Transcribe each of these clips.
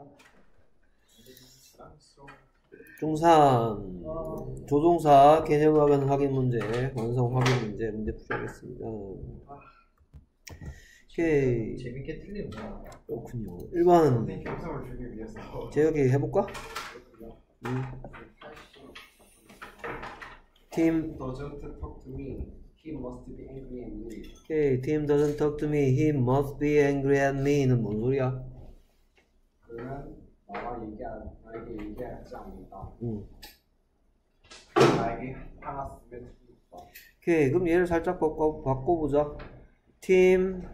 중3 조동사 개념학은 확인 문제, 완성 확인 문제 풀이하겠습니다. 오케이. 재밌게 틀리구나. 그렇군요. 1번 감성을 주기 위해서. 재혁이 해볼까? Tim doesn't talk to me. He must be angry at me. 오케이. Tim doesn't talk to me. He must be angry at me는 뭔 소리야? 그는 나에게 얘기하지 않는다. 응. 나에게 화났으면 좋겠다. 오케이. 그럼 얘를 살짝 바꿔보자. Tim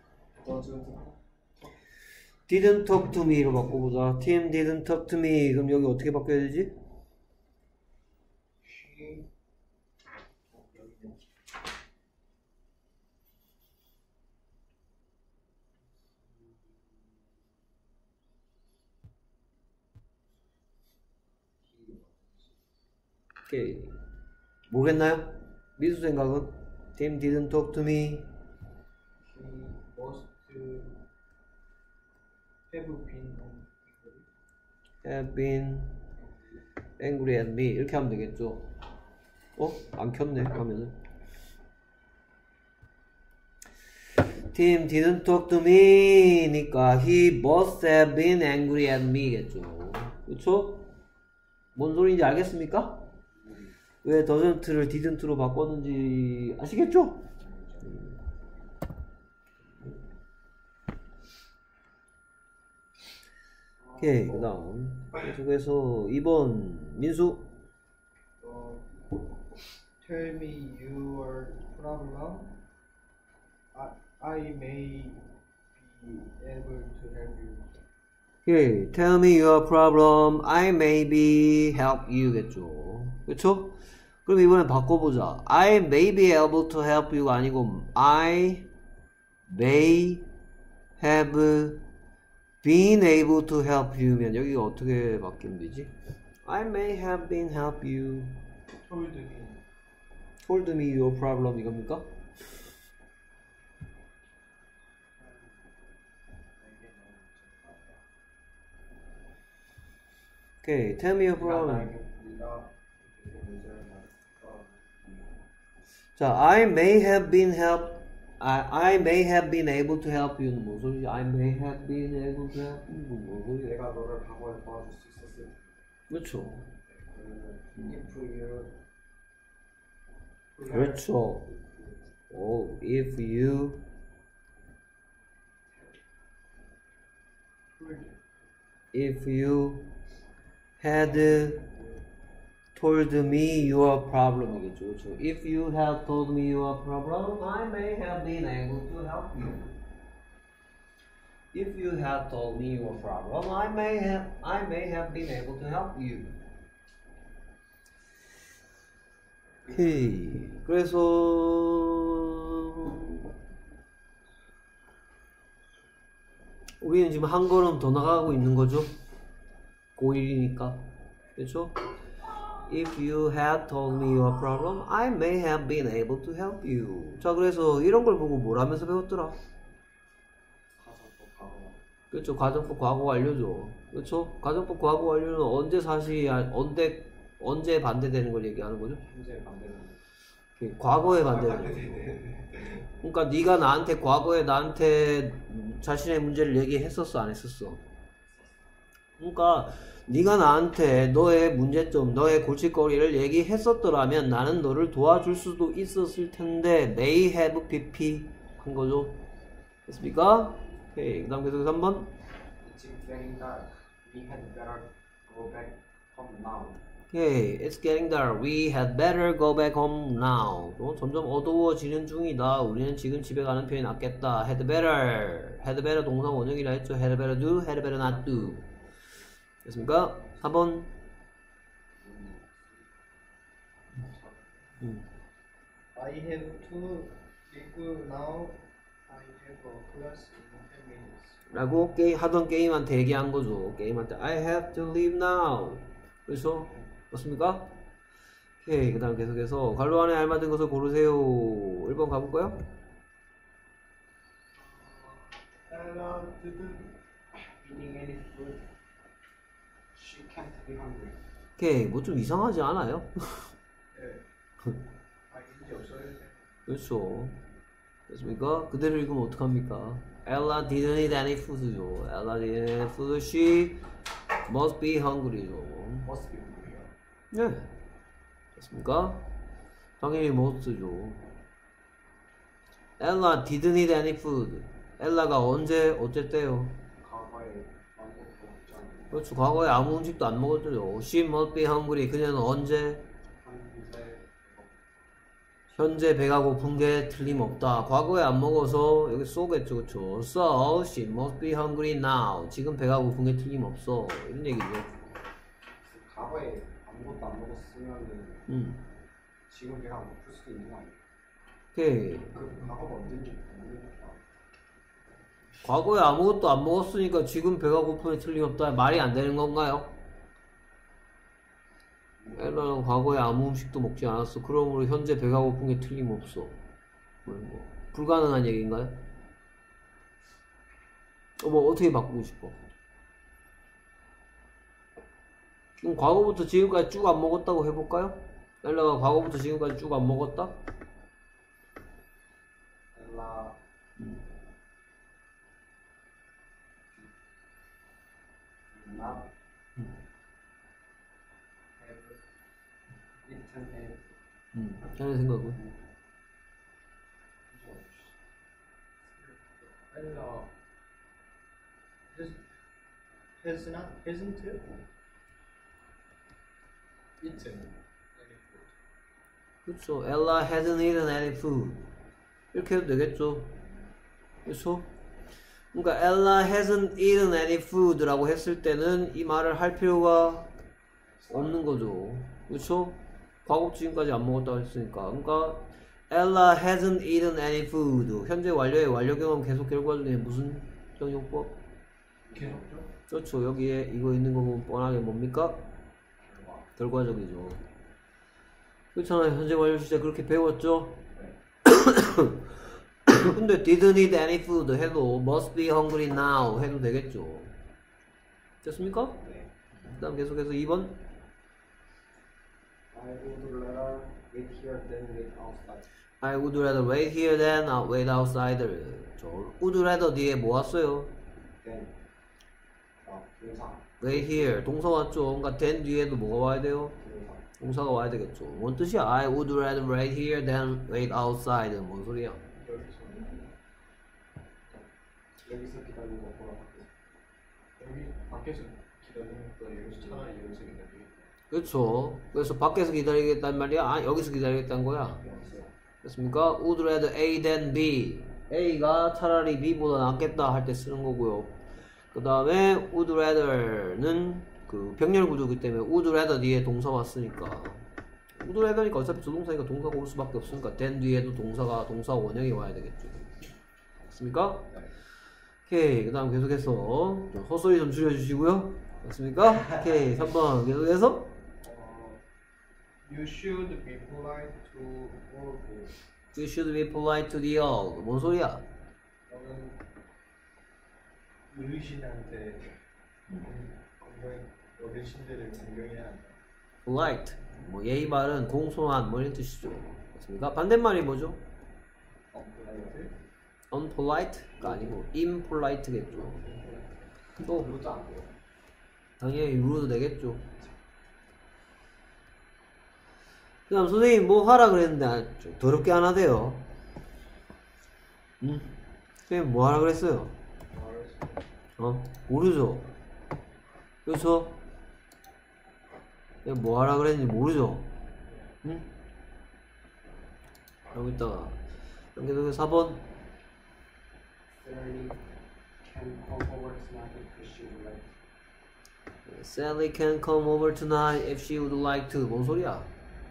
didn't talk to me로 바꿔보자. Tim didn't talk to me. 그럼 여기 어떻게 바꿔야 되지? 오케이. 모르겠나요? 미수 생각은? Tim didn't talk to me. He must have been angry at me. 이렇게 하면 되겠죠? 안 켰네, 화면을. Tim didn't talk to me 니까 he must have been angry at me 겠죠. 그쵸? 뭔 소리인지 알겠습니까? 왜 doesn't를 didn't로 바꿨는지 아시겠죠? 오케이, 그 다음 계속해서 2번 민수. Tell me your problem. I may be able to help you. 오케이, tell me your problem. I maybe help you 겠죠. 그쵸? 그럼 이번엔 바꿔보자. I may be able to help you가 아니고 I may have been able to help you면 여기가 어떻게 바뀌면 되지? I may have been help you. Told me your problem 이겁니까? 오케이, tell me your problem. 자, I may have been able to help you는 뭔 소리지? I may have been able to help you 뭔 소리야? 내가 너를 과거에 도와줄 수 있었을. 그렇죠. If you 그렇죠. if you had told me your problem 이겠죠. 그렇죠. If you had told me your problem, I may have been able to help you. If you had told me your problem, I may have been able to help you. 오케이. 그래서 우리는 지금 한 걸음 더 나가고 있는 거죠. 고1이니까. 그렇죠? If you had told me your problem, I may have been able to help you. 자, 그래서 이런 걸 보고 뭘 하면서 배웠더라? 그렇죠. 가정법 과거 완료죠. 그렇죠. 가정법 과거 완료는 언제 사실 언제 반대되는 걸 얘기하는 거죠? 현재 반대는. 과거에 반대되는 거죠. 그러니까 네가 나한테 과거에 나한테 자신의 문제를 얘기했었어, 안 했었어? 그러니까 네가 나한테 너의 문제점, 너의 골칫거리를 얘기했었더라면 나는 너를 도와줄 수도 있었을 텐데 may have pp 한 거죠. 됐습니까? 오케이. 그 다음 계속해서 3번. It's getting dark. We had better go back home now. 오케이. It's getting dark. We had better go back home now. 점점 어두워지는 중이다. 우리는 지금 집에 가는 편이 낫겠다. Had better. Had better 동사 원형이라 했죠. Had better do, had better not do. 됐습니까? 4번. I have to leave now. I have a class in 10 minutes. 라고 하던 게임한테 얘기한 거죠. 게임한테 I have to leave now. 그렇죠? 맞습니까? 오케이. 그 다음 계속해서 관로 안에 알맞은 것을 고르세요. 1번 가볼까요? I love to do eating any food. She can't be hungry. 오케이, 뭐 좀 이상하지 않아요? 네. ING 없어요. 그렇죠. 됐습니까? 그대로 읽으면 어떡합니까? Ella didn't eat any food죠. Ella didn't eat any food. She must be hungry죠. Must be hungry요. 네. 됐습니까? 당연히 must죠. Ella didn't eat any food. 엘라가 언제 어쨌대요? 과거에 아무것도 없잖아요. 그렇죠. 과거에 아무 음식도 안 먹었죠. She must be hungry. 그녀는 언제? 현재 배가 고픈 게 틀림없다. 과거에 안 먹어서 여기 쏘겠죠. 그렇죠. So she must be hungry now. 지금 배가 고픈 게 틀림없어. 이런 얘기죠. 과거에 아무것도 안 먹었으면은 지금 배가 고플 수도 있는 거 아니에요? 오케이. 그 과거가 언제인지 모르겠다. 과거에 아무것도 안 먹었으니까 지금 배가 고프면 틀림없다. 말이 안 되는 건가요? 엘라는 과거에 아무 음식도 먹지 않았어. 그러므로 현재 배가 고픈 게 틀림없어. 뭐, 불가능한 얘기인가요? 뭐 어떻게 바꾸고 싶어? 그럼 과거부터 지금까지 쭉 안 먹었다고 해볼까요? 엘라가 과거부터 지금까지 쭉 안 먹었다? 엘라 not have eaten a 자네 생각은? 엘라 hasn't eaten any food. 그렇죠. Ella hasn't eaten any food. 이렇게 해도 되겠죠. 그렇죠? 그러니까 Ella hasn't eaten any food라고 했을 때는 이 말을 할 필요가 없는 거죠. 그렇죠? 과거 지금까지 안 먹었다고 했으니까. 그러니까 Ella hasn't eaten any food. 현재 완료의 완료경험 계속 결과 중에 무슨 정용법? 계속죠? 그렇죠. 여기에 이거 있는 거 보면 뻔하게 뭡니까? 결과적이죠. 그렇잖아요. 현재 완료 시제 그렇게 배웠죠? 근데 didn't eat any food 해도 must be hungry now 해도 되겠죠. 됐습니까? 네. 그 다음 계속해서 2번. I would rather wait here than wait outside. I would rather wait here than wait outside. 저 would rather 뒤에 뭐 왔어요? Then 동사. wait here 동사 왔죠. 그러니까 then 뒤에도 뭐가 와야 돼요? 동사가 와야 되겠죠. 뭔 뜻이야? I would rather wait here than wait outside. 뭔 소리야? 여기서 기다리는 것보다 밖에서. 여기 밖에서 기다리는 것보다 여기서 차라리 여기서 기다리겠다. 그렇죠. 그래서 밖에서 기다리겠단 말이야? 아, 여기서 기다리겠다는 거야. 됐습니까? would rather A than B. A가 차라리 B보다 낫겠다 할 때 쓰는 거고요. 그 다음에 would rather는 그 병렬 구조이기 때문에 would rather 뒤에 동사 왔으니까 would rather니까 어차피 조동사니까 동사가 올 수밖에 없으니까 then 뒤에도 동사 원형이 와야 되겠죠. 됐습니까? 오케이. 그 다음 계속해서 헛소리 좀 줄여주시고요. 됐습니까? 오케이. 3번 계속해서 You should be polite to all people. You should be polite to the old. 뭔 소리야? 너는 어르신한테 어르신들을 공경해야 한다. polite. 뭐 예의 바른, 공손한 뭐 이런 뜻이죠. 됐습니까? 반대말이 뭐죠? unpolite가 아니고 impolite겠죠. 또 루도 안 돼요. 당연히 rude 되겠죠. 그 다음 선생님 뭐 하라 그랬는데 좀 더럽게 안 하대요. 선생님 뭐 하라 그랬어요? 모르죠? 그렇죠? 내가 뭐 하라 그랬는지 모르죠? 응? 여기 있다가 계속해서 4번 Sally can come over tonight if she would like to. Sally can come over tonight if she would like to. 뭔 소리야?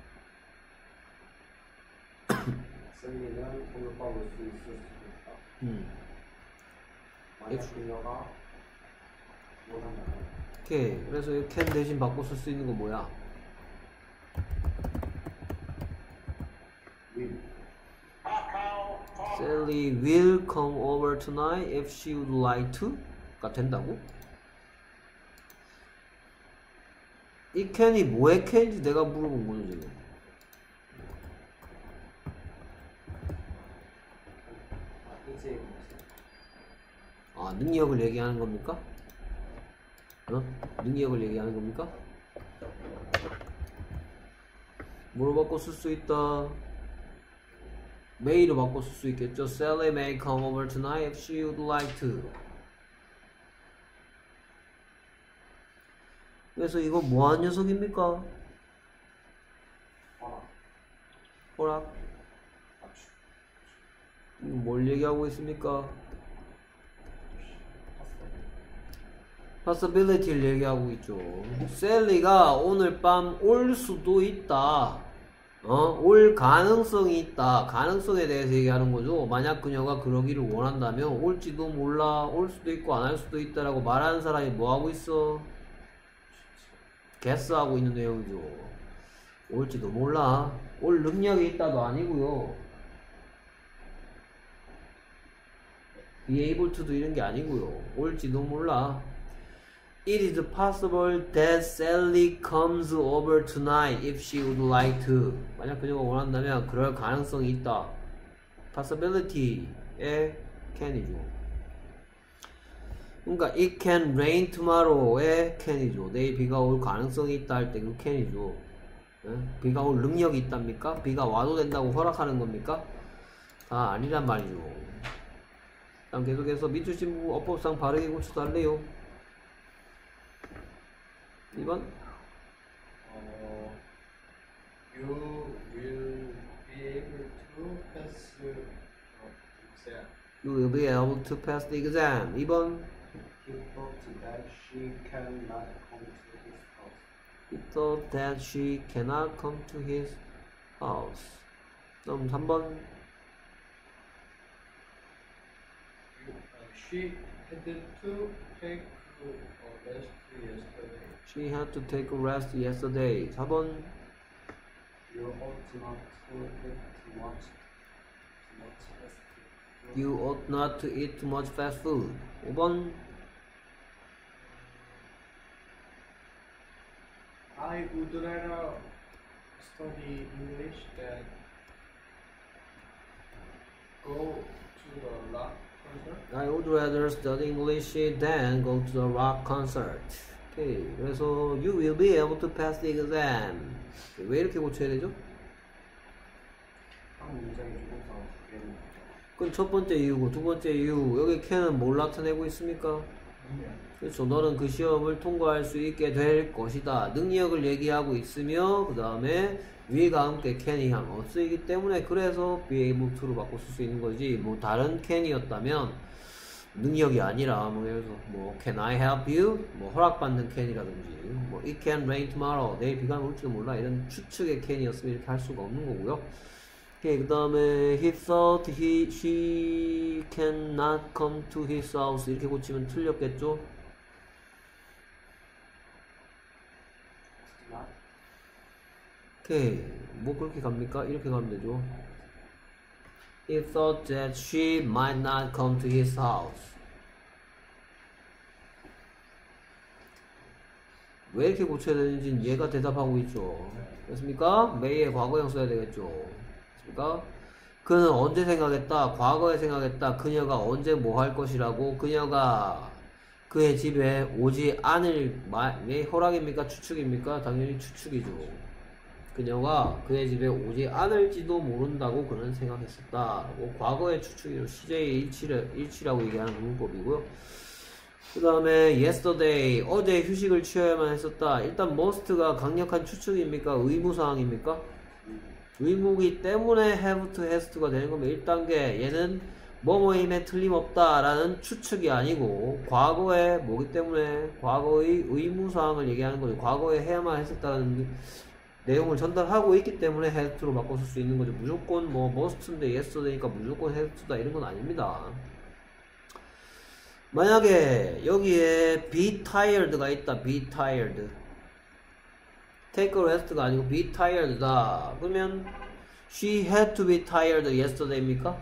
셀리는 오늘 밤 올 수 있을 수도 있다. 만약 그녀가 원한다면. 오케이. 그래서 이 can 대신 바꿔 쓸 수 있는 거 뭐야? will. Sally will come over tonight if she would like to. 가 된다고? 이 can이 뭐의 can인지 내가 물어본 거죠 지금. 아, 능력을 얘기하는 겁니까? 능력을 얘기하는 겁니까? 뭐로 바꿔 쓸 수 있다? may로 바꿔 쓸 수 있겠죠. Sally may come over tonight if she would like to. 그래서 이거 뭐하는 녀석입니까? 허락. 이거 뭘 얘기하고 있습니까? possibility를 얘기하고 있죠. 셀리가 오늘 밤 올 수도 있다. 올 가능성이 있다. 가능성에 대해서 얘기하는 거죠. 만약 그녀가 그러기를 원한다면 올지도 몰라, 올 수도 있고 안 할 수도 있다라고 말하는 사람이 뭐 하고 있어? guess하고 있는 내용이죠. 올지도 몰라. 올 능력이 있다도 아니고요. be able to도 이런 게 아니고요. 올지도 몰라. It is possible that Sally comes over tonight if she would like to. 만약 그녀가 원한다면 그럴 가능성이 있다. possibility의 can이죠. 그러니까 it can rain tomorrow의 can이죠. 내일 비가 올 가능성이 있다 할 때 그 can이죠. 비가 올 능력이 있답니까? 비가 와도 된다고 허락하는 겁니까? 다 아니란 말이죠. 다음 계속해서 밑줄 부분 어법상 바르게 고쳐달래요. 2번. You will be able to pass the exam. You will be able to pass the exam. 2번. He thought that she cannot come to his house. He thought that she cannot come to his house. 그럼 3번. She had to take a rest yesterday. She had to take a rest yesterday. 4번. You ought not to eat too much fast food. You ought not to eat too much fast food. 5번. I would rather study English than go to the rock concert. I would rather study English than go to the rock concert. 오케이. 그래서 you will be able to pass the exam. 왜 이렇게 고쳐야 되죠? 한 문장이 조금 더 바뀌는 거죠. 그건 첫 번째 이유고 두 번째 이유. 여기 캔은 뭘 나타내고 있습니까? 그렇죠. 너는 그 시험을 통과할 수 있게 될 것이다. 능력을 얘기하고 있으며 그 다음에 위가 함께 can이 쓰이기 때문에 그래서 be able to로 바꿔 쓸 수 있는 거지. 뭐 다른 can이었다면 능력이 아니라 뭐 예를 들어서 뭐 can I help you? 뭐 허락받는 can이라든지 뭐 it can rain tomorrow. 내일 비가 올지도 몰라. 이런 추측의 can이었으면 이렇게 할 수가 없는 거고요. 오케이. 그 다음에 he thought she cannot come to his house. 이렇게 고치면 틀렸겠죠? 오케이. 뭐 그렇게 갑니까? 이렇게 가면 되죠. He thought that she might not come to his house. 왜 이렇게 고쳐야 되는지 얘가 대답하고 있죠. 됐습니까? may의 과거형 써야 되겠죠. 됐습니까? 그는 언제 생각했다? 과거에 생각했다. 그녀가 언제 뭐 할 것이라고? 그녀가 그의 집에 오지 않을 왜 허락입니까? 추측입니까? 당연히 추측이죠. 그녀가 그의 집에 오지 않을지도 모른다고 그는 생각했었다. 과거의 추측이죠. CJ의 일치라고 얘기하는 문법이고요. 그 다음에 yesterday, 어제 휴식을 취해야만 했었다. 일단 must가 강력한 추측입니까? 의무사항입니까? 의무기 때문에 have to, has to가 되는 거면 1단계 얘는 뭐뭐임에 틀림없다 라는 추측이 아니고 과거에 뭐기 때문에 과거의 의무사항을 얘기하는 거죠. 과거에 해야만 했었다는 내용을 전달하고 있기 때문에 had to로 바꿔 쓸 수 있는 거죠. 무조건 뭐 must인데 yesterday니까 무조건 had to다 이런 건 아닙니다. 만약에 여기에 be tired가 있다. be tired take a rest가 아니고 be tired다. 그러면 she had to be tired yesterday입니까?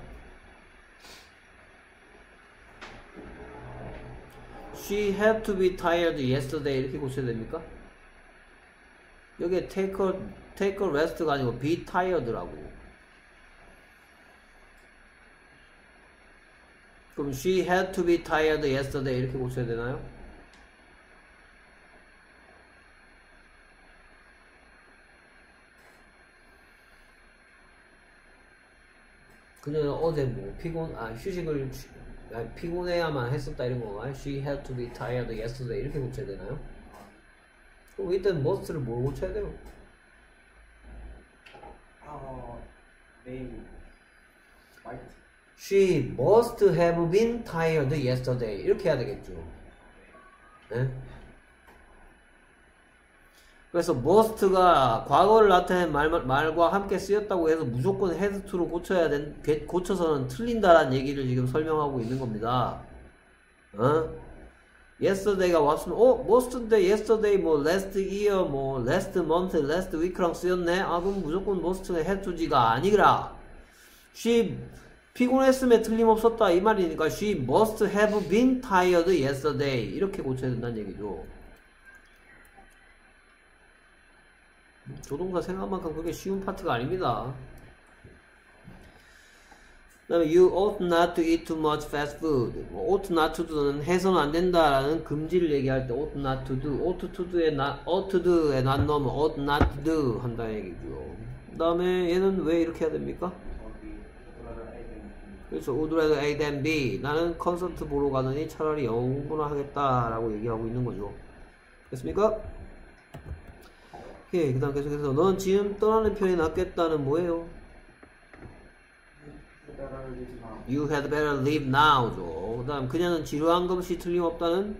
she had to be tired yesterday 이렇게 고쳐야 됩니까? 여기에 take a rest가 아니고 be tired라고. 그럼 she had to be tired yesterday 이렇게 고쳐야 되나요? 그녀는 어제 뭐 휴식을 피곤해야만 했었다 이런 건가요? She had to be tired yesterday 이렇게 고쳐야 되나요? 그럼 이때는 must를 뭘 고쳐야 돼요? main white. She must have been tired yesterday 이렇게 해야 되겠죠. 네? 그래서 must가 과거를 나타낸 말과 함께 쓰였다고 해서 무조건 had to로 고쳐서는 틀린다라는 얘기를 지금 설명하고 있는 겁니다. yesterday가 왔으면 must인데 yesterday 뭐 last year 뭐 last month last week랑 쓰였네. 그럼 무조건 must는 had to지가 아니라 she 피곤했음에 틀림없었다 이 말이니까 she must have been tired yesterday 이렇게 고쳐야 된다는 얘기죠. 조동사 생각만큼 그게 쉬운 파트가 아닙니다. 그 다음에 you ought not to eat too much fast food. ought not to do는 해서는 안 된다라는 금지를 얘기할 때 ought not to do, ought to do에 not 넣으면 ought not to do 한다는 얘기죠. 그 다음에 얘는 왜 이렇게 해야 됩니까? 그래서 would rather A than B. 나는 콘서트 보러 가느니 차라리 영어 공부나 하겠다라고 얘기하고 있는 거죠. 됐습니까? 오케이. 그 다음 계속해서 넌 지금 떠나는 편이 낫겠다는 뭐예요? You had better leave now죠. 그 다음 그녀는 지루한 것이 틀림없다는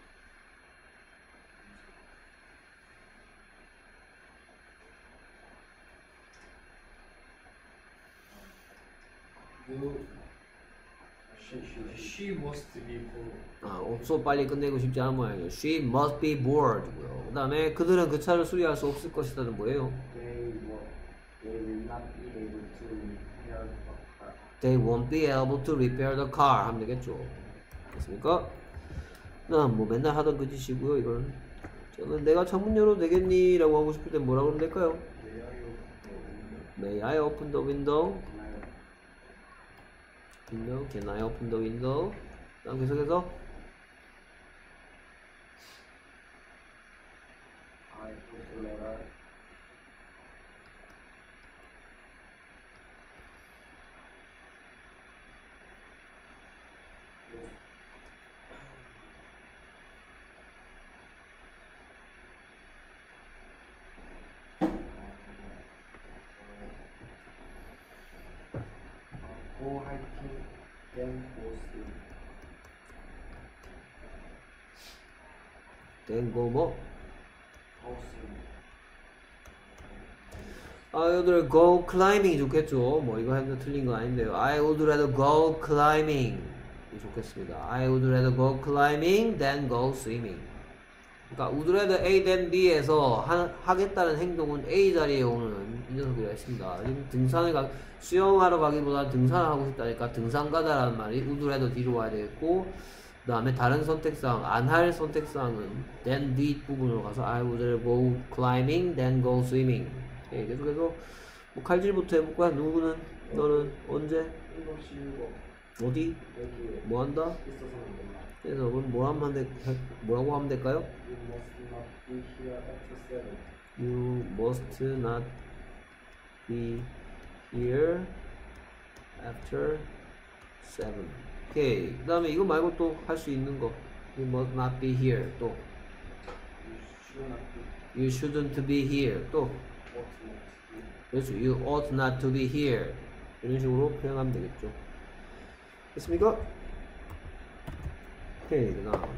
She must be bored. 없어 빨리 끝내고 싶지 않은 모양이에요. She must be bored고요. 그 다음에 그들은 그 차를 수리할 수 없을 것이다는 뭐예요? They won't be able to repair the car 하면 되겠죠. 됐습니까? 난 뭐 맨날 하던 그 짓이고요. 이걸 저는 내가 창문 열어도 되겠니? 라고 하고 싶을 땐 뭐라고 하면 될까요? May I open the window? Can I open the window? 다음 계속해서 Go hiking, then go swim. then go 뭐? Go swim. 여기들 go climbing 좋겠죠. 뭐 이거 하면 틀린 거 아닌데요. I would rather go climbing 좋겠습니다. I would rather go climbing than go swimming. 그러니까 would rather A than B에서 하겠다는 행동은 A 자리에 오는 이 녀석이라 했습니다. 지금 수영하러 가기보다 등산을 하고 싶다니까 등산가다라는 말이 would rather D로 와야 되겠고, 그 다음에 다른 선택사항, 안 할 선택사항은 then 뒷부분으로 가서 I would rather go climbing than go swimming. 예, 계속해서 뭐 칼질부터 해볼까요? 누구는? 너는 언제? 어디? 뭐 한다? 그래서 그럼 뭐라고 하면 될까요? You must not be here after 7. 오케이. 그 다음에 이거 말고 또 할 수 있는 거. You must not be here. 또 You shouldn't be here. 또 그렇죠. You ought not to be here. 이런 식으로 표현하면 되겠죠. 됐습니까? 오케이. 그 다음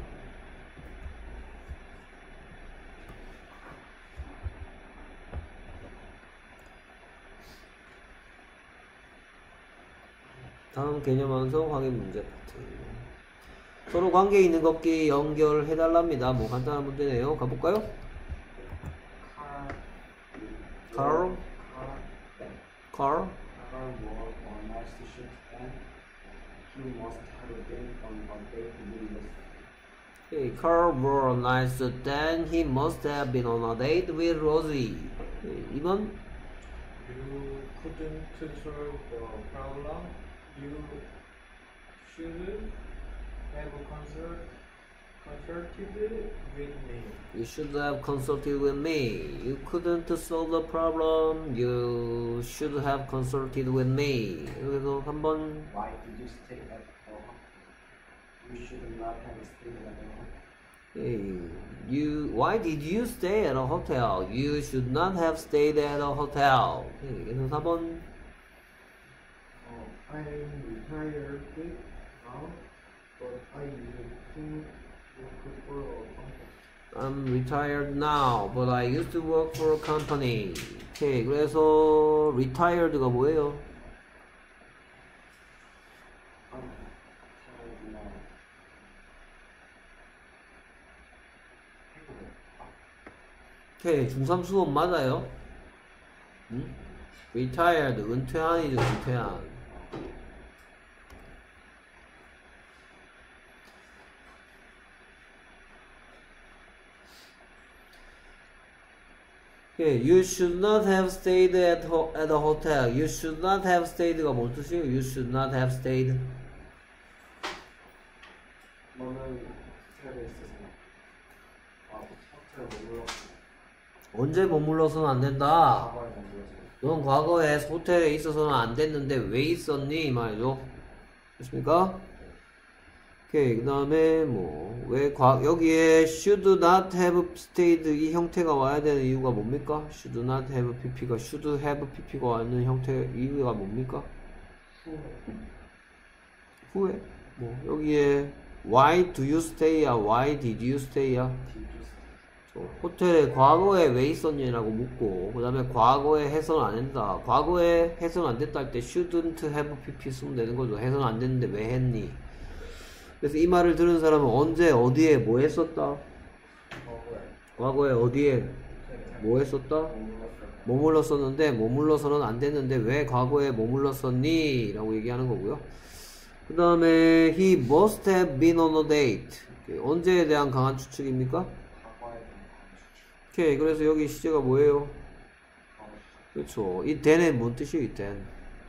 다음 개념 완성 확인 문제 파트. 서로 관계 있는 걷기 연결해달랍니다. 뭐 간단한 문제네요. 가볼까요? Carl was on night shift and he must have been on one day to do this. Okay, Carl wore nice. Then he must have been on a date with Rosie. Okay, 2번. You couldn't solve the problem. You should have consulted with me. You should have consulted with me. You couldn't solve the problem. You should have consulted with me. 그래서 3번. Why did you stay at the hotel? You should not have stayed at the hotel. Why did you stay at a hotel? You should not have stayed at a hotel. 그래서 4번. I'm retired now, but I used to work for a company. I'm retired now, but I used to work for a company. 오케이, 그래서 retired가 뭐예요? 오케이, 중3 수업 맞아요? 응? retired, 은퇴한이죠, 은퇴한. 오케이, you should not have stayed at a hotel. You should not have stayed가 뭔 뜻이에요? You should not have stayed. 너는 호텔에 있어서 호텔에 머물렀어. 언제 머물러서는 안 된다. 과거에 머물렀어. 넌 과거에 호텔에 있어서는 안 됐는데 왜 있었니? 이 말이죠. 됐습니까? 오케이, 그 다음에 여기에 should not have stayed 이 형태가 와야 되는 이유가 뭡니까? should not have pp가 should have pp가 와는 형태 이유가 뭡니까? 후에 여기에 why do you stay야 why did you stay야 호텔에 과거에 왜 있었냐라고 묻고 그 다음에 과거에 해서는 안 된다. 과거에 해서는 안 됐다 할 때 shouldn't have pp 쓰면 되는 거죠. 해서는 안 됐는데 왜 했니? 그래서 이 말을 들은 사람은 언제 어디에 뭐 했었다? 과거에 어디에 뭐 했었다? 머물렀었는데 머물러서는 안 됐는데 왜 과거에 머물렀었니? 라고 얘기하는 거고요. 그 다음에 he must have been on a date. 언제에 대한 강한 추측입니까? 오케이, 그래서 여기 시제가 뭐예요? 그렇죠. 이 then은 뭔 뜻이에요? 이 then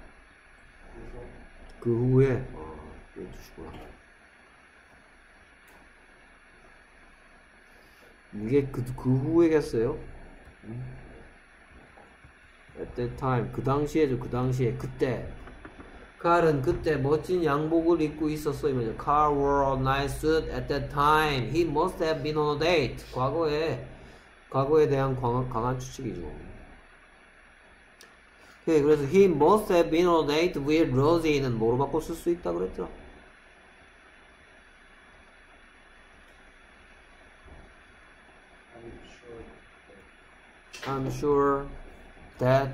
그 후에 그런 뜻이구나. 이게 그 후에겠어요? At that time 그 당시에죠. 그 당시에 그때 칼은 그때 멋진 양복을 입고 있었어. 이거죠. Carl wore a nice suit at that time. He must have been on a date. 과거에 대한 강한 추측이죠. 오케이, 그래서 he must have been on a date with Rosie는 뭐로 바꿔 쓸 수 있다 그랬죠? I'm sure that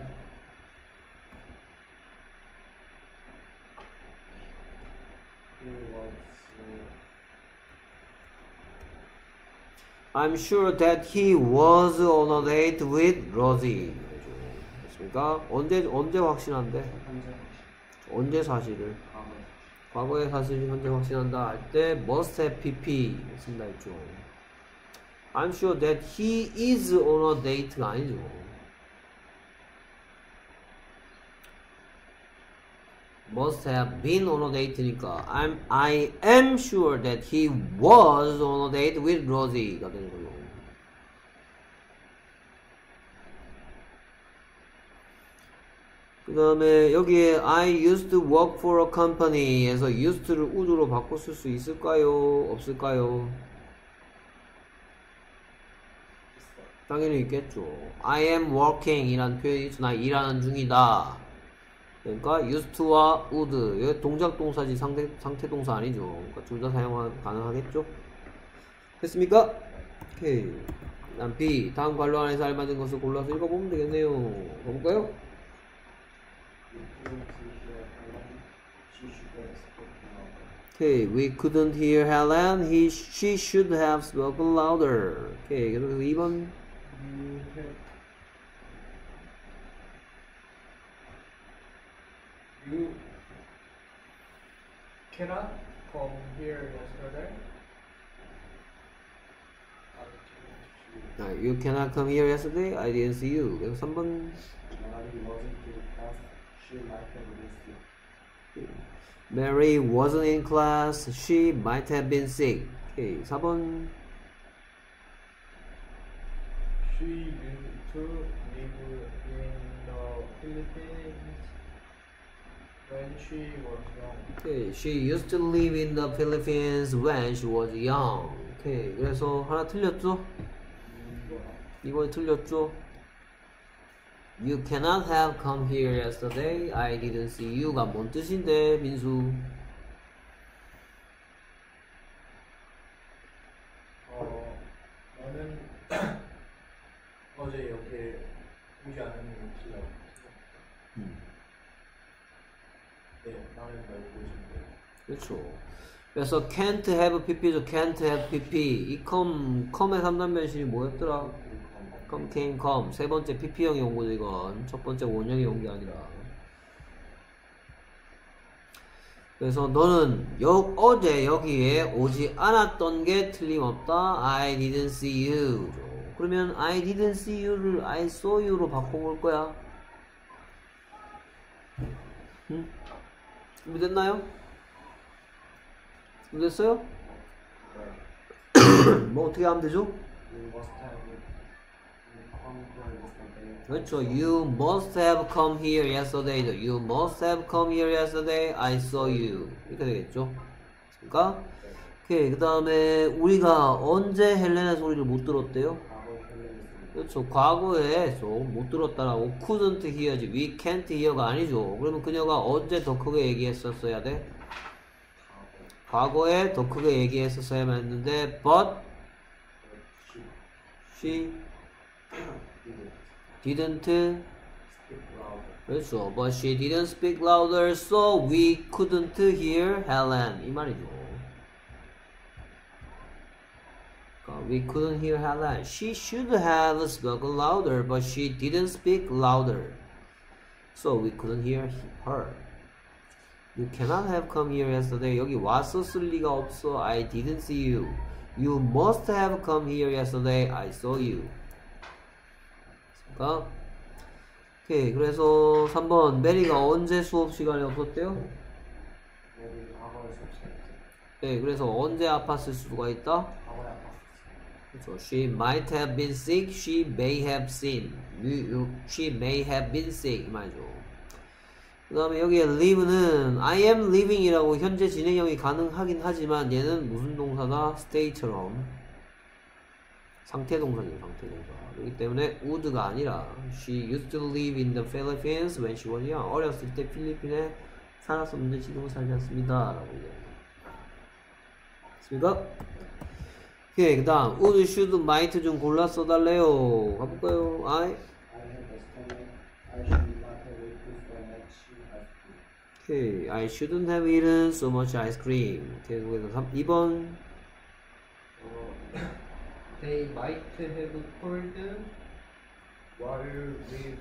I'm sure that he was on a date with Rosie. 됐습니까? 언제 확신한데? 언제 사실을? 과거의 사실을 현재 확신한다 할 때 must have pp 쓴다 했죠. I'm sure that he is on a date가 아니죠. must have been on a date니까 I am sure that he was on a date with Rosie가 되는 거죠. 그 다음에 여기에 I used to work for a company에서 used를 would로 바꿔 쓸 수 있을까요? 없을까요? 당연히 있겠죠. I am working 이란 표현이 있죠. 나 일하는 중이다. 그러니까 used to와 would 여기 동작 동사지 상태 동사 아니죠. 그러니까 둘 다 사용 가능하겠죠. 됐습니까? 오케이. 다음 B 다음 관로 안에서 알맞은 것을 골라서 읽어보면 되겠네요. 가볼까요? Okay, we couldn't hear Helen. She should have spoken louder. Okay, 그래서 2번. You cannot come here yesterday. You cannot come here yesterday. I didn't see you. 그래서 3번. Mary wasn't in class. She might have been sick. 오케이. 4번. She used to live in the Philippines when she was young. 오케이. She used to live in the Philippines when she was young. 오케이. 그래서 하나 틀렸죠? 이번에 틀렸죠? You cannot have come here yesterday. I didn't see you가 뭔 뜻인데, 민수? 나는 어제 이렇게 오지 않았는데 틀려. 네, 나는 말고 싶은데. 그렇죠. 그래서 can't have pp죠. can't have pp. 이 come의 3단 변신이 뭐였더라? come, came, come. 세 번째 pp형이 온 거죠, 이건. 첫 번째 원형이 온 게 아니라. 그래서 너는 어제 여기에 오지 않았던 게 틀림없다. I didn't see you. 그러면 I didn't see you를 I saw you로 바꿔볼 거야. 응? 준비됐나요? 준비됐어요? 뭐 어떻게 하면 되죠? 그렇죠. You must have come here yesterday. You must have come here yesterday. I saw you. 이렇게 되겠죠. 그러니까 오케이. 그 다음에 우리가 언제 헬렌의 소리를 못 들었대요? 그렇죠. 과거에 못 들었다라고 couldn't hear지. We can't hear가 아니죠. 그러면 그녀가 언제 더 크게 얘기했었어야 돼? 과거에 더 크게 얘기했었어야만 했는데 but she didn't. 그렇죠. But she didn't speak louder, so we couldn't hear Helen. 이 말이죠. We couldn't hear Helen. She should have spoken louder, but she didn't speak louder, so we couldn't hear her. You cannot have come here yesterday. 여기 왔었을 리가 없어. I didn't see you. You must have come here yesterday. I saw you. 오케이. 그래서 3번 메리가 언제 수업 시간에 없었대요? 네, 그래서 언제 아팠을 수가 있다? 그렇죠. She might have been sick. She may have seen. She may have been sick 이 말이죠. 그 다음에 여기에 live는 I am living 이라고 현재 진행형이 가능하긴 하지만 얘는 무슨 동사다? stay처럼 상태 동사죠. 상태 동사. 그렇기 때문에 would가 아니라 She used to live in the Philippines when she was young. 어렸을 때 필리핀에 살았었는데 지금은 살지 않습니다 라고 얘기합니다. 됐습니까? 오케이. 그 다음 would, should, might 좀 골라 써달래요. 가볼까요? 오케이. I shouldn't have eaten so much ice cream. 오케이. 그래서 2번 They might have told while we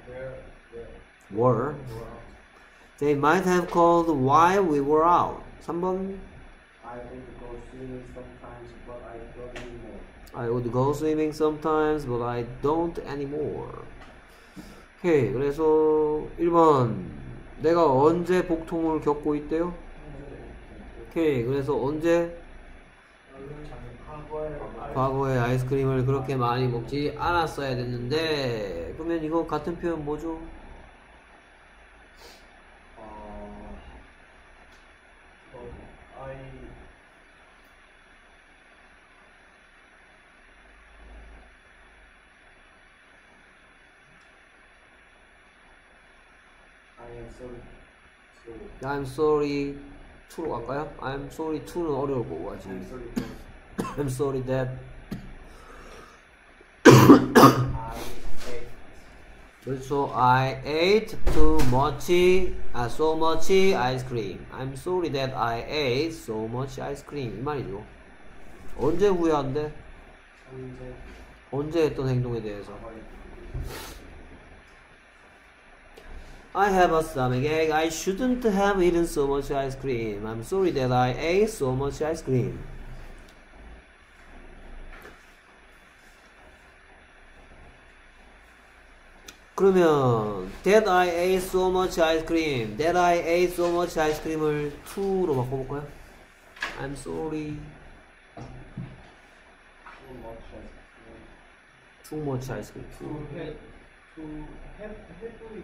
were. They might have called while we were out. 3번 I would go swimming sometimes, but I don't anymore. I would go swimming sometimes, but I don't anymore. 오케이. 그래서 1번 내가 언제 복통을 겪고 있대요? 오케이. 그래서 언제? 과거에 아이스크림을 그렇게 많이 먹지 않았어야 됐는데 그러면 이거 같은 표현 뭐죠? I'm sorry to로 갈까요? I'm sorry to는 어려울 거고 아직. I'm sorry that 그렇죠. I ate too much, so much ice cream. I'm sorry that I ate so much ice cream. 이 말이죠. 언제 후회한대? 언제 했던 행동에 대해서. I have a stomachache. I shouldn't have eaten so much ice cream. I'm sorry that I ate so much ice cream. 그러면 That I ate so much ice cream. That I ate so much ice cream을 to로 바꿔볼까요? I'm sorry. Too much ice cream. To have it.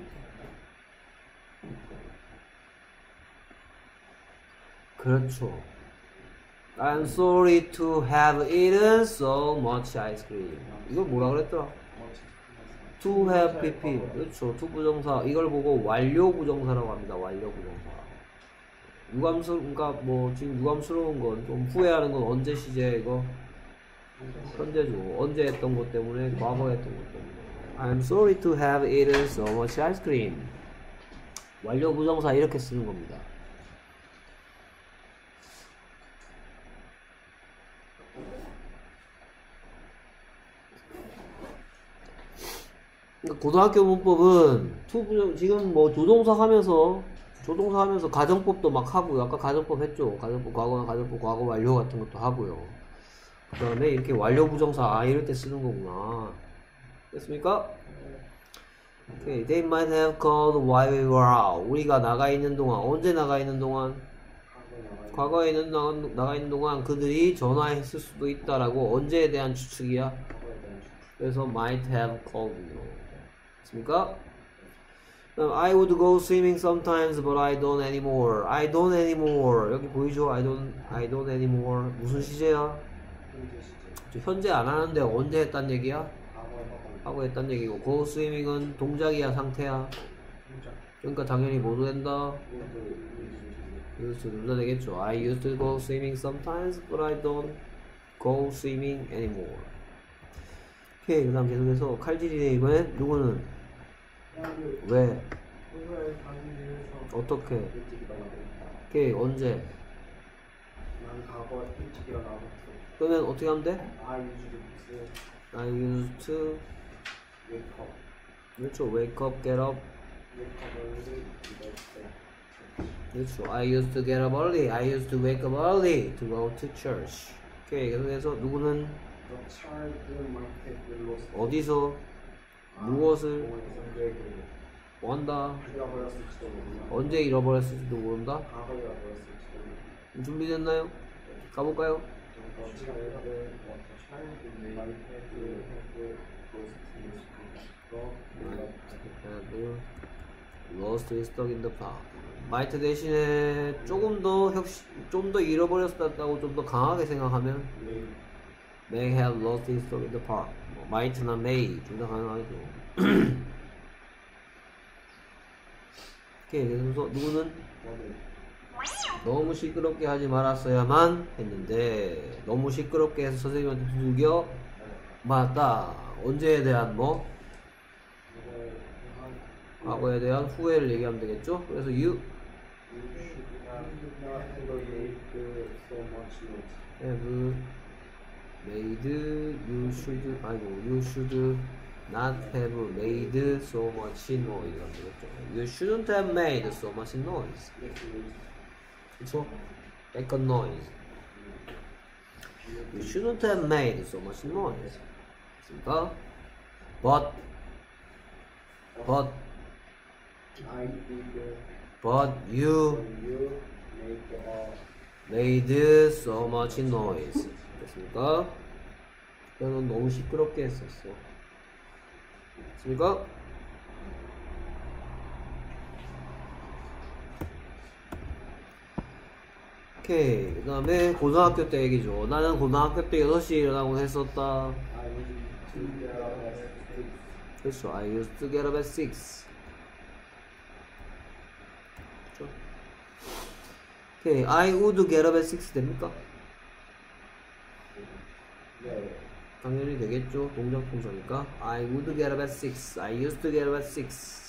그렇죠. I'm sorry to have eaten so much ice cream. 이걸 뭐라 그랬더라? To have pp. 그렇죠. to 부정사. 이걸 보고 완료 부정사라고 합니다. 완료 부정사. 그러니까 뭐 지금 유감스러운 건 좀 후회하는 건 언제 시제 이거? 현재죠. 언제 했던 것 때문에 과거에 했던 것 때문에. I'm sorry to have eaten so much ice cream. 완료 부정사 이렇게 쓰는 겁니다. 그러니까 고등학교 문법은 지금 뭐 조동사 하면서 가정법도 막 하고요. 아까 가정법 했죠. 가정법 과거나 가정법 과거 완료 같은 것도 하고요. 그 다음에 이렇게 완료 부정사 이럴 때 쓰는 거구나. 됐습니까? Okay. They might have called while we were out. 우리가 나가 있는 동안. 언제 나가 있는 동안? 과거에 나가 있는 동안 그들이 전화했을 수도 있다라고. 언제에 대한 추측이야? 그래서 might have called you. 됐습니까? I would go swimming sometimes, but I don't anymore. I don't anymore. 여기 보이죠? I don't anymore. 무슨 시제야? 현재 안 하는데 언제 했단 얘기야? 하고 했단 얘기고. go swimming은 동작이야, 상태야? 그러니까 당연히 뭐도 된다? used to 도다 되겠죠. I used to go swimming sometimes, but I don't go swimming anymore. 오케이, 그 다음 계속해서 칼질이네. 이번엔 누구는? 왜? 어떻게? 오케이, 언제? 난 과거 일찍 일어나고 그러면 어떻게 하면 돼? I used to wake up. 그렇죠. wake up, get up. 그렇죠. I used to get up early. I used to wake up early to go to church. 오케이, 계속해서 누구는? The child might have lost. 어디서? 무엇을? 뭐 한다? 잃어버렸을지도 모른다. 언제 잃어버렸을지도 모른다? 과거에 잃어버렸을지도 모른다. 준비됐나요? 가볼까요? The child might have lost his dog in the park. might 대신에 좀 더 잃어버렸다고 좀 더 강하게 생각하면 may have lost his dog in the park. 뭐 might나 may 둘 다 가능하죠. 오케이, 그래서 누구는 너무 시끄럽게 하지 말았어야만 했는데 너무 시끄럽게 해서 선생님한테 두들겨 맞다. 언제에 대한 뭐? 과거에 대한 후회를 얘기하면 되겠죠. 그래서 you have made you should not have made so much noise. You shouldn't have made so much noise. 그쵸? background noise. You shouldn't have made so much noise. 그러니까 but you made so much noise. 됐습니까? 너는 너무 시끄럽게 했었어. 됐습니까? 오케이. 그 다음에 고등학교 때 얘기죠. 나는 고등학교 때 6시에 일어나고 했었다. 그렇죠. I used to get up at 6. 그렇죠? 오케이. I would get up at 6 됩니까? 당연히 되겠죠. 동작 동사니까. I would get up at 6. I used to get up at 6.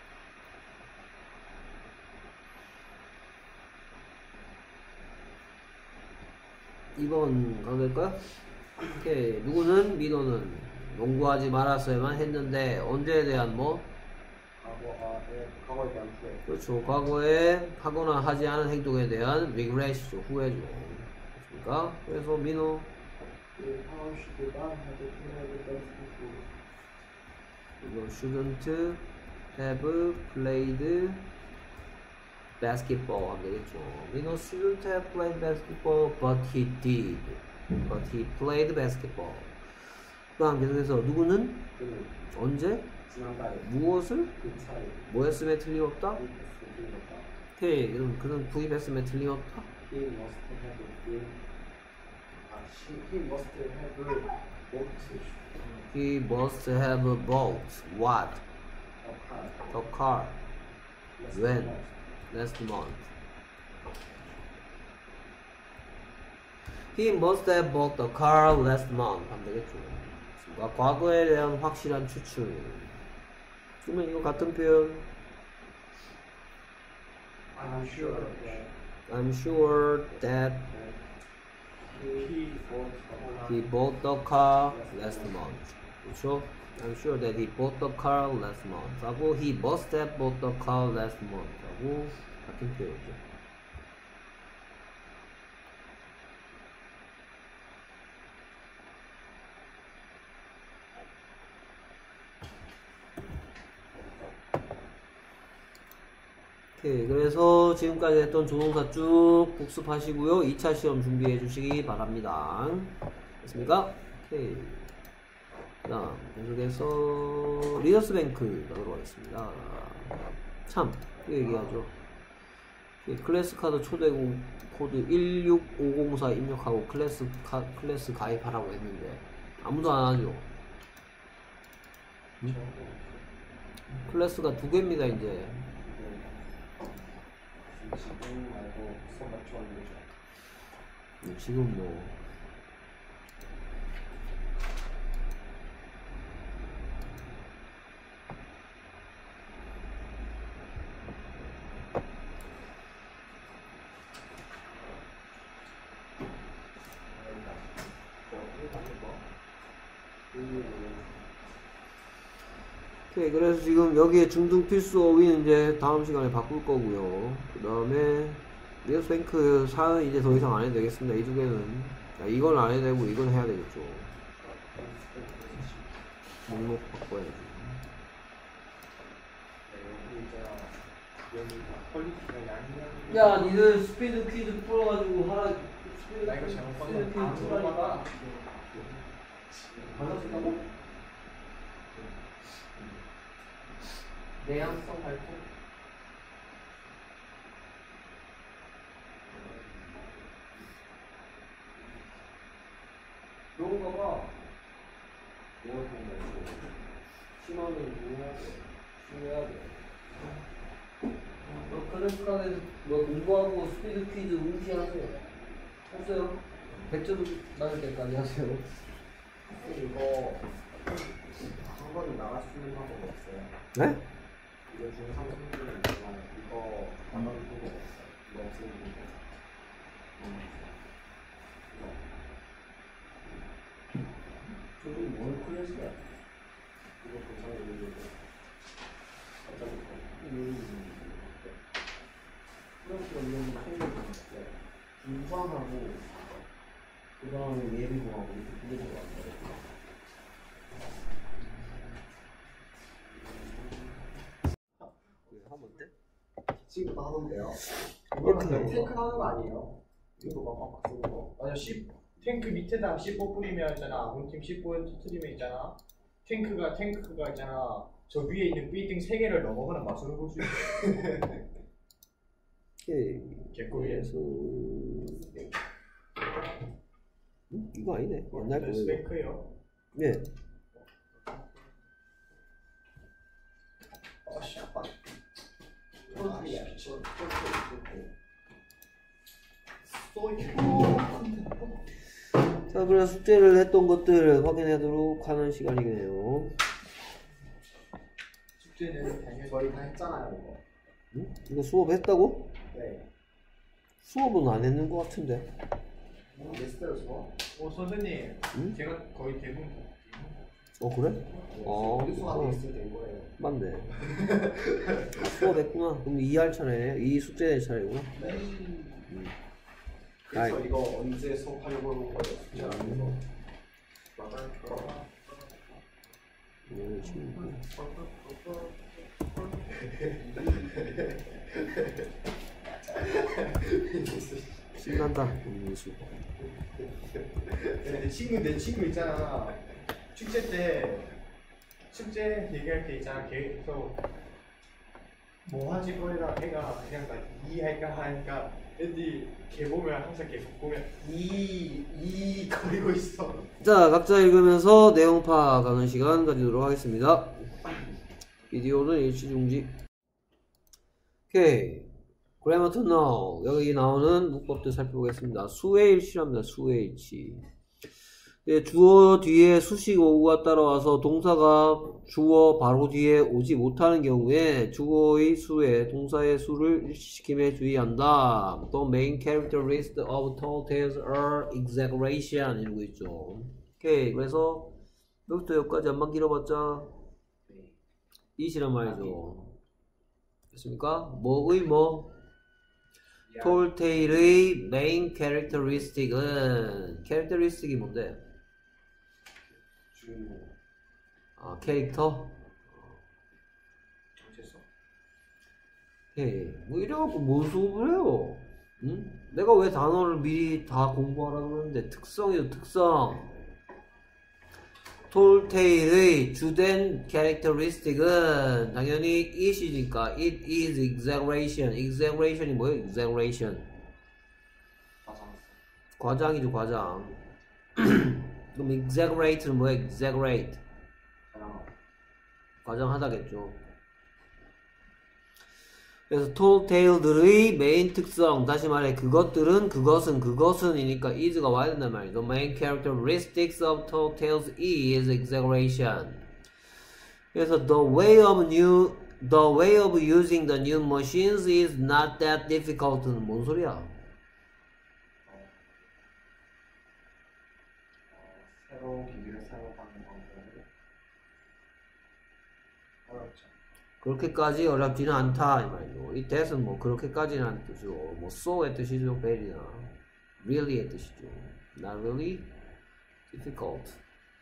2번 가도 될까요? 오케이. 누구는? 민호는 농구하지 말았어야만 했는데 언제에 대한 뭐? 과거에 대한 후회. 그렇죠. 과거에 하거나 하지 않은 행동에 대한 regret이죠. 후회죠. 그렇습니까? 그래서 민호 이거 shouldn't have played basketball 하면 되겠죠. Minho shouldn't have played basketball, but he did. But he played basketball. 그 다음 계속해서 누구는 언제 지난달에 무엇을 그 차에 뭐 했음에 틀림없다? 틀림없다. 오케이. 그럼 그는 구입했음에 틀림없다? He must have been he must have bought He must have bought what? a car A car. last When? month. Last month. He must have bought the car last month. 하면 되겠죠. 그러니까 과거에 대한 확실한 추측. 그러면 이거 같은 표현. I'm sure that I'm sure that he bought the car last month. 그렇죠? I'm sure that he bought the car last month. 하고 he must have bought the car last month. 하고 같은 표현이죠. 오케이, 그래서 지금까지 했던 조동사 쭉 복습하시고요. 2차 시험 준비해 주시기 바랍니다. 됐습니까? 오케이. 다음 계속해서 리더스 뱅크 가도록 하겠습니다. 참, 이거 얘기하죠. 클래스 카드 초대 코드 16504 입력하고 클래스 가입하라고 했는데 아무도 안 하죠. 클래스가 2개입니다 이제. 지금 말고 수업 맞춰왔는데 지금 뭐 오케이, 그래서 지금 여기에 중등 필수 어휘는 이제 다음 시간에 바꿀 거고요. 그 다음에 리더스 뱅크 4는 이제 더 이상 안 해도 되겠습니다. 이 두 개는 이건 안 해도 되고 이건 해야 되겠죠. 목록 바꿔야지. 야, 니들 스피드 퀴즈 풀어가지고 하라. 나 이거 잘못 봤나? 스피드 퀴즈 풀어라니까. 받았었다고? 내향성 발표? 그런가 봐. 뭐 하는 거야? 신원을 중요해야 돼. 중요해야 돼. 너 클래스 카드에서 뭐 공부하고 스피드 퀴즈 응시하세요. 했어요? 100점 맞을 때까지 하세요. 이거 한 번에 나갈 수 있는 방법 없어요? 네? 이거 중에 상승률은 있지만 이거 나가는 방법 없어요. 이거 없애는 방법. 저기 뭘 클래스야? 이거 괜찮은데 클래스가 이런 거 챙겨주는데 중상하고 그 다음에 예비고하고 이렇게 두 개가 왔어요. 하면 돼? 친구도 하던데요. 이렇게 이거 탱크 하는 거 아니에요? 이거 막 쓰는 거. 맞아. 탱크 밑에다 C4 뿌리면 있잖아. 본팀 C4에 터트리면 있잖아. 탱크가 있잖아. 저 위에 있는 빌딩 3개를 넘어가는 마술을 볼 수 있어. 개꿀이에서. 이거 아니네. 옛날 거예요. 스펙크요. 예. 아씨 아빠. 자, 그래서 숙제를 했던 것들을 확인하도록 하는 시간이네요. 숙제는 당연히 저희 다 했잖아요 이거. 응? 이거 수업했다고? 네. 수업은 안 했는 것 같은데. 했어요 저. 선생님. 응? 제가 거의 대부분 그래? 수업이 있을 된 거예요. 맞네. 수업했구나. 그럼 2할 차례네. 이 숙제 낼 차례구나. 네. 아이. 그래서 이거 언제 수업하려고 하는 거예요? 숙제라는 거. 친구. 신난다 민수. 내 친구 있잖아. 축제 얘기할 때 있잖아. 계속 뭐 하지 거리다 걔가 그냥 나 이해할까 하니까 애들이 걔 보면 항상 계속 보면 이 거리고 있어. 자, 각자 읽으면서 내용 파악하는 시간 가지도록 하겠습니다. 비디오는 일시 중지. 오케이. grammar to know. 여기 나오는 문법들 살펴보겠습니다. 수의 일치랍니다. 수의 일치. 네, 주어 뒤에 수식 어구가 따라와서 동사가 주어 바로 뒤에 오지 못하는 경우에 주어의 수에 동사의 수를 일치시킴에 주의한다. The main characteristic of tall tales are exaggeration 이러고 있죠. 오케이. 그래서 여기부터 여기까지 안만 길어봤자 이시란 말이죠. 됐습니까? 뭐의 뭐? tall tale의 main characteristic은 characteristic이 뭔데? 주인공. 아, 캐릭터? 정체성. 예, 뭐 이래갖고 뭔 수업을 해요? 응? 내가 왜 단어를 미리 다 공부하라 그러는데 특성이요, 특성. 톨테일의 주된 characteristic은 당연히 it이니까 it is exaggeration. exaggeration이 뭐예요? exaggeration. 과장이죠, 과장. 그럼 exaggerate는 뭐예요? exaggerate. 과장하다겠죠. 그래서 톨테일들의 메인 특성, 다시 말해 그것들은 그것은이니까 is가 와야 된단 말이에요. The main characteristics of tall tales is exaggeration. 그래서 the way of using the new machines is not that difficult는 뭔 소리야? 새로운 기기를 사용하는 방법은 어렵죠. 그렇게까지 어렵지는 않다 이 말이죠. 이 that은 뭐 그렇게까지는 안 뜻이죠. 뭐 so의 뜻이죠. very나 really의 뜻이죠. not really difficult.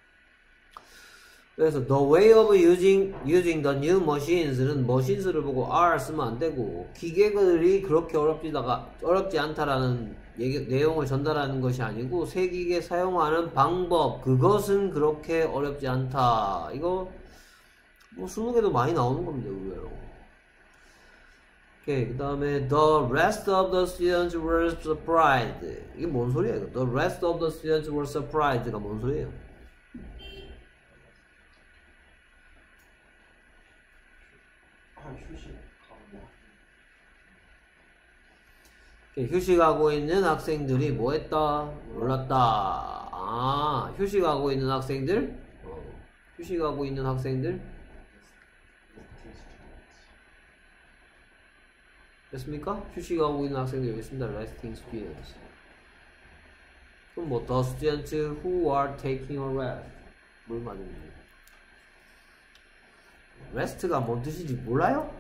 그래서 the way of using the new machines는 machines를 보고 are 쓰면 안 되고 기계들이 그렇게 어렵지 않다라는 내용을 전달하는 것이 아니고 새 기계 사용하는 방법 그것은 그렇게 어렵지 않다. 이거 뭐 수능에도 많이 나오는 겁니다. 의외로. 오케이. 그 다음에 the rest of the students were surprised. 이게 뭔 소리예요? The rest of the students were surprised가 뭔 소리예요? 휴식하고 있는 학생들이 뭐 했다? 몰랐다. 아, 휴식하고 있는 학생들? 휴식하고 있는 학생들? 됐습니까? 휴식하고 있는 학생들 여기 있습니다. resting students. 그럼 뭐 the students who are taking a rest. 뭘 말입니까? rest가 뭔 뜻인지 몰라요?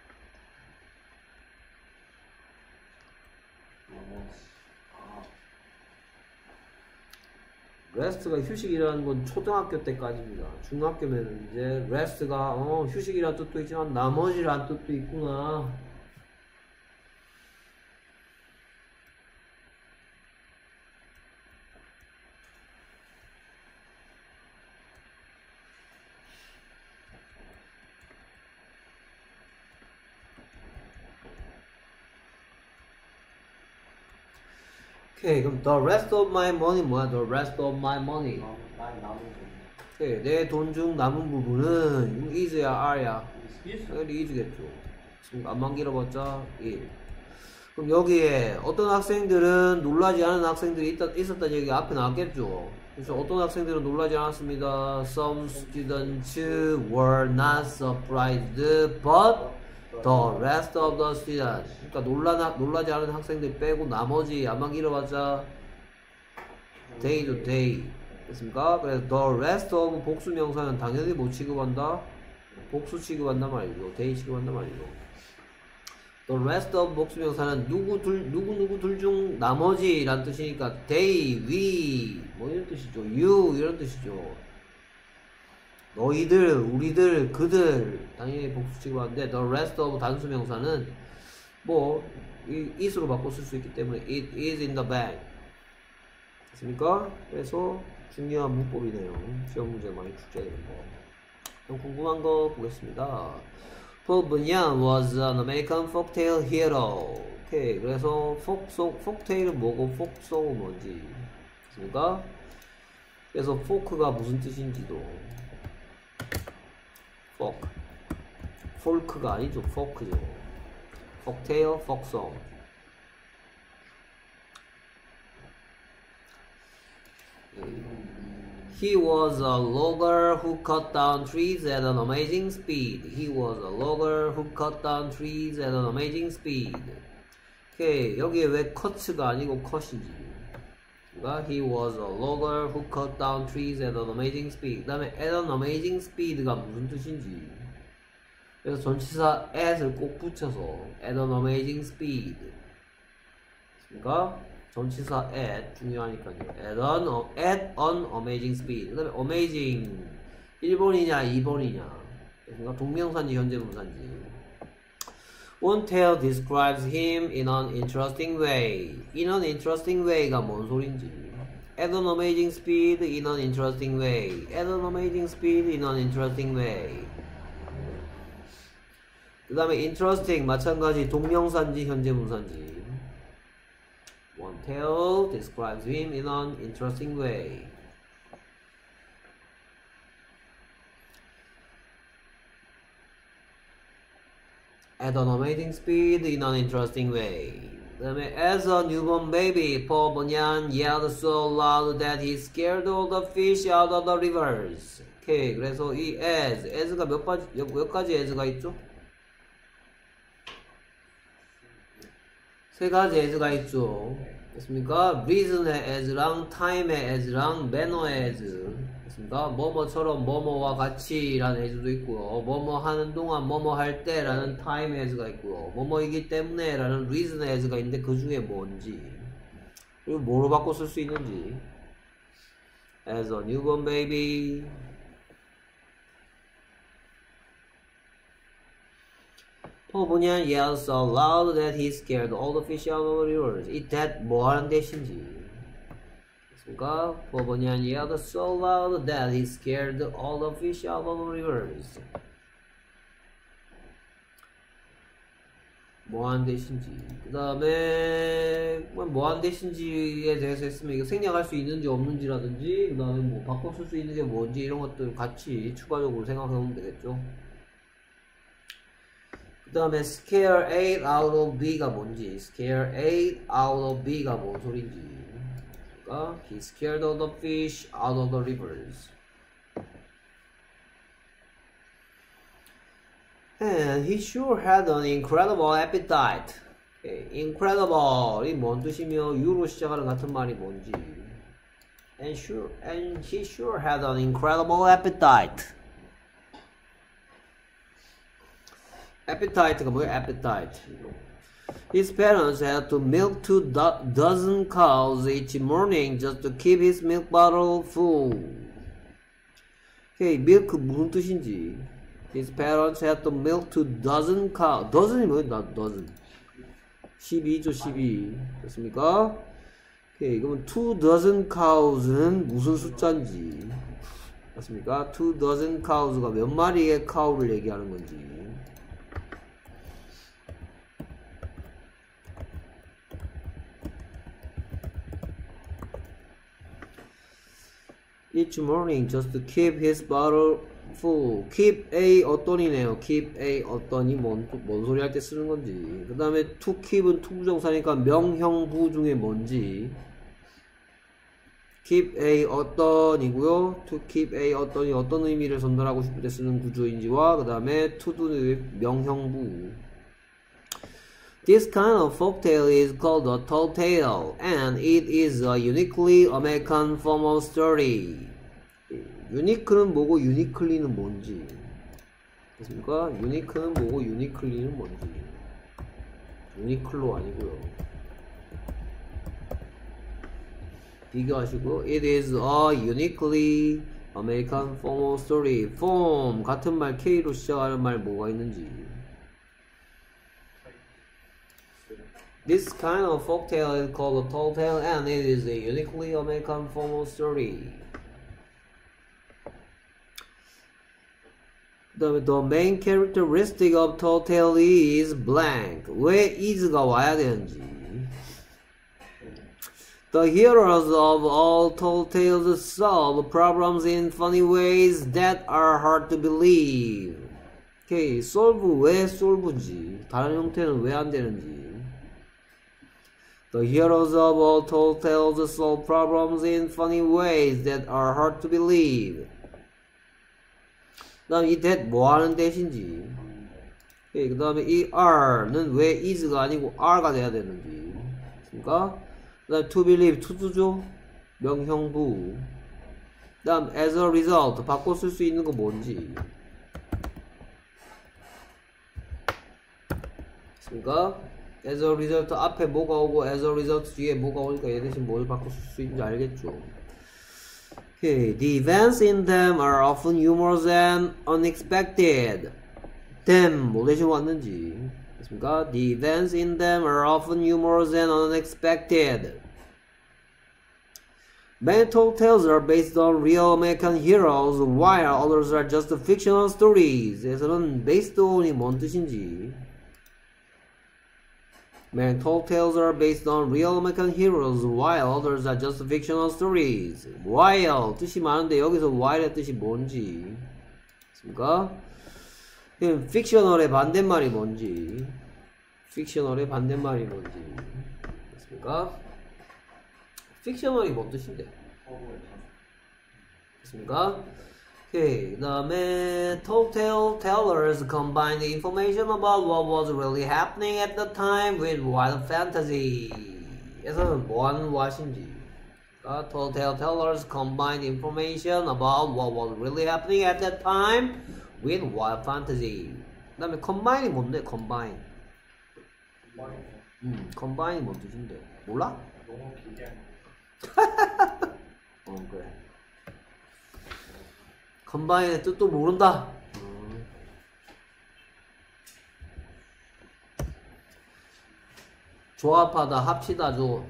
rest가 휴식이라는 건 초등학교 때까지입니다. 중학교면 이제 rest가 휴식이라는 뜻도 있지만 나머지라는 뜻도 있구나. 오케이, 그럼 the rest of my money 뭐야? the rest of my money. 오케이, 내 돈 중 남은 부분은 is야 are야? 당연히 is겠죠. 지금 안만 길어봤자 1. 그럼 여기에 어떤 학생들은 놀라지 않은 학생들이 있었다는 얘기가 앞에 나왔겠죠. 그래서 어떤 학생들은 놀라지 않았습니다. Some students were not surprised, but the rest of the students. 그러니까 놀라지 않은 학생들 빼고 나머지 안만 길어봤자 day죠, day. 됐습니까? 그래서 the rest of 복수 명사는 당연히 뭐 취급한다? 복수 취급한단 말이죠. day 취급한단 말이죠. The rest of 복수 명사는 누구 둘 중 나머지란 뜻이니까 they, we 뭐 이런 뜻이죠. you 이런 뜻이죠. 너희들, 우리들, 그들 당연히 복수 취급하는데 the rest of 단수명사는 뭐 it으로 바꿔 쓸 수 있기 때문에 it is in the bag 됐습니까? 그래서 중요한 문법이네요. 시험 문제 많이 출제되는 거. 그럼 궁금한 거 보겠습니다. Paul Bunyan was an American folktale hero. 오케이. 그래서 folktale은 뭐고 folksong은 뭔지 됐습니까? 그래서 folk가 무슨 뜻인지도 folk가 아니죠. folk죠. folktale, folksong. He was a logger who cut down trees at an amazing speed. He was a logger who cut down trees at an amazing speed. 오케이. 여기에 왜 cut가 아니고 cut인지. 그러니까 he was a logger who cut down trees at an amazing speed. 그 다음에 at an amazing speed가 무슨 뜻인지. 그래서 전치사 at을 꼭 붙여서 at an amazing speed. 그러니까 전치사 at 중요하니까요. at an amazing speed. 그 다음에 amazing 1번이냐 2번이냐. 그러니까 동명사인지 현재분사인지. One tale describes him in an interesting way. In an interesting way가 뭔 소린지. At an amazing speed in an interesting way. At an amazing speed in an interesting way. 그 다음에 interesting 마찬가지 동명사인지 현재분사인지. One tale describes him in an interesting way. At an amazing speed in an interesting way. 그 다음에 as a newborn baby, Paul Bunyan yelled so loud that he scared all the fish out of the rivers. 오케이. 그래서 이 as가 몇 가지 as가 있죠? 세 가지 as가 있죠. 됐습니까? reason의 as랑 time의 as랑 manner의 as. 됐습니까? 뭐뭐처럼 뭐뭐와 같이 라는 as도 있고요. 뭐뭐 하는 동안 뭐뭐 할 때 라는 time as가 있고요. 뭐뭐이기 때문에 라는 reason의 as가 있는데 그 중에 뭔지 그리고 뭐로 바꿔 쓸 수 있는지. as a newborn baby. Paul Bunyan yelled so loud that he scared all the fish out of the rivers. 이 that 뭐 하는 대신지. 됐습니까? Paul Bunyan yelled so loud that he scared all the fish out of the rivers. 뭐 하는 대신지. 그 다음에 뭐 하는 대신지에 대해서 했으면 이거 생략할 수 있는지 없는지라든지 그 다음에 뭐 바꿔 쓸 수 있는 게 뭔지 이런 것들 같이 추가적으로 생각해보면 되겠죠. 그 다음에 scare A out of B가 뭔지, scare A out of B가 뭔 소린지. 그러니까 he scared all the fish out of the rivers. And he sure had an incredible appetite. Okay, incredible이 뭔 뜻이며 U로 시작하는 같은 말이 뭔지. And he sure had an incredible appetite. appetite가 뭐예요? appetite. His parents had to milk 2 dozen cows each morning just to keep his milk bottle full. Okay, milk 무슨 뜻인지. His parents had to milk 2 dozen cows. dozen이 뭐예요? dozen. 12죠, 12. 됐습니까? Okay, 그러면 2 dozen cows는 무슨 숫자인지. 맞습니까? 2 dozen cows가 몇 마리의 cow를 얘기하는 건지. Each morning just to keep his bottle full. keep a 어떤이네요. keep a 어떤이 뭔 소리 할 때 쓰는 건지. 그 다음에 to keep은 투부정사니까 명형부 중에 뭔지. keep a 어떤이고요. to keep a 어떤이 어떤 의미를 전달하고 싶을 때 쓰는 구조인지와 그 다음에 to do의 명형부. This kind of folktale is called a tall tale, and it is a uniquely American form of story. unique는 뭐고 uniquely는 뭔지. 됐습니까? unique는 뭐고 uniquely는 뭔지. unique로 아니고요. 비교하시고, it is a uniquely American formal story. form 같은 말 K로 시작하는 말 뭐가 있는지. This kind of folktale is called a tall tale and it is a uniquely American formal story. The main characteristic of tall tale is blank. 왜 is가 와야 되는지. The heroes of all tall tales solve problems in funny ways that are hard to believe. 오케이, solve 왜 solve인지, 다른 형태는 왜 안 되는지. The heroes of all tall tales solve problems in funny ways that are hard to believe. 그 다음에 이 that 뭐 하는 대신지. 그 다음에 이 are는 왜 is가 아니고 are가 돼야 되는지. 그러니까 그 다음에 to believe, to죠. 명형부. 그 다음 as a result, 바꿔 쓸 수 있는 거 뭔지. 그러니까 as a result 앞에 뭐가 오고 as a result 뒤에 뭐가 오니까 얘 대신 뭘 바꿔 쓸 수 있는지 알겠죠? Okay, the events in them are often humorous and unexpected. them 뭐 대신 왔는지. 됐습니까? The events in them are often humorous and unexpected. Many tall tales are based on real American heroes, while others are just fictional stories. 에서는 based on이 뭔 뜻인지. Many tall tales are based on real American heroes, while others are just fictional stories. while 뜻이 많은데 여기서 while의 뜻이 뭔지. 됐습니까? fictional의 반대말이 뭔지. fictional의 반대말이 뭔지. 됐습니까? fictional이 뭔 뜻인데? 됐습니까? 오케이, 그 다음에 tall tale tellers combine the information about what was really happening at the time with wild fantasy. 에서는 뭐하는 what인지. tall tale tellers combine the information about what was really happening at that time with wild fantasy. 그 다음에 combine이 뭔데? combine. combine이 뭔 뜻인데? 몰라? 너무 길게 그래. 컴바인의 뜻도 모른다. 조합하다, 합치다, 줘.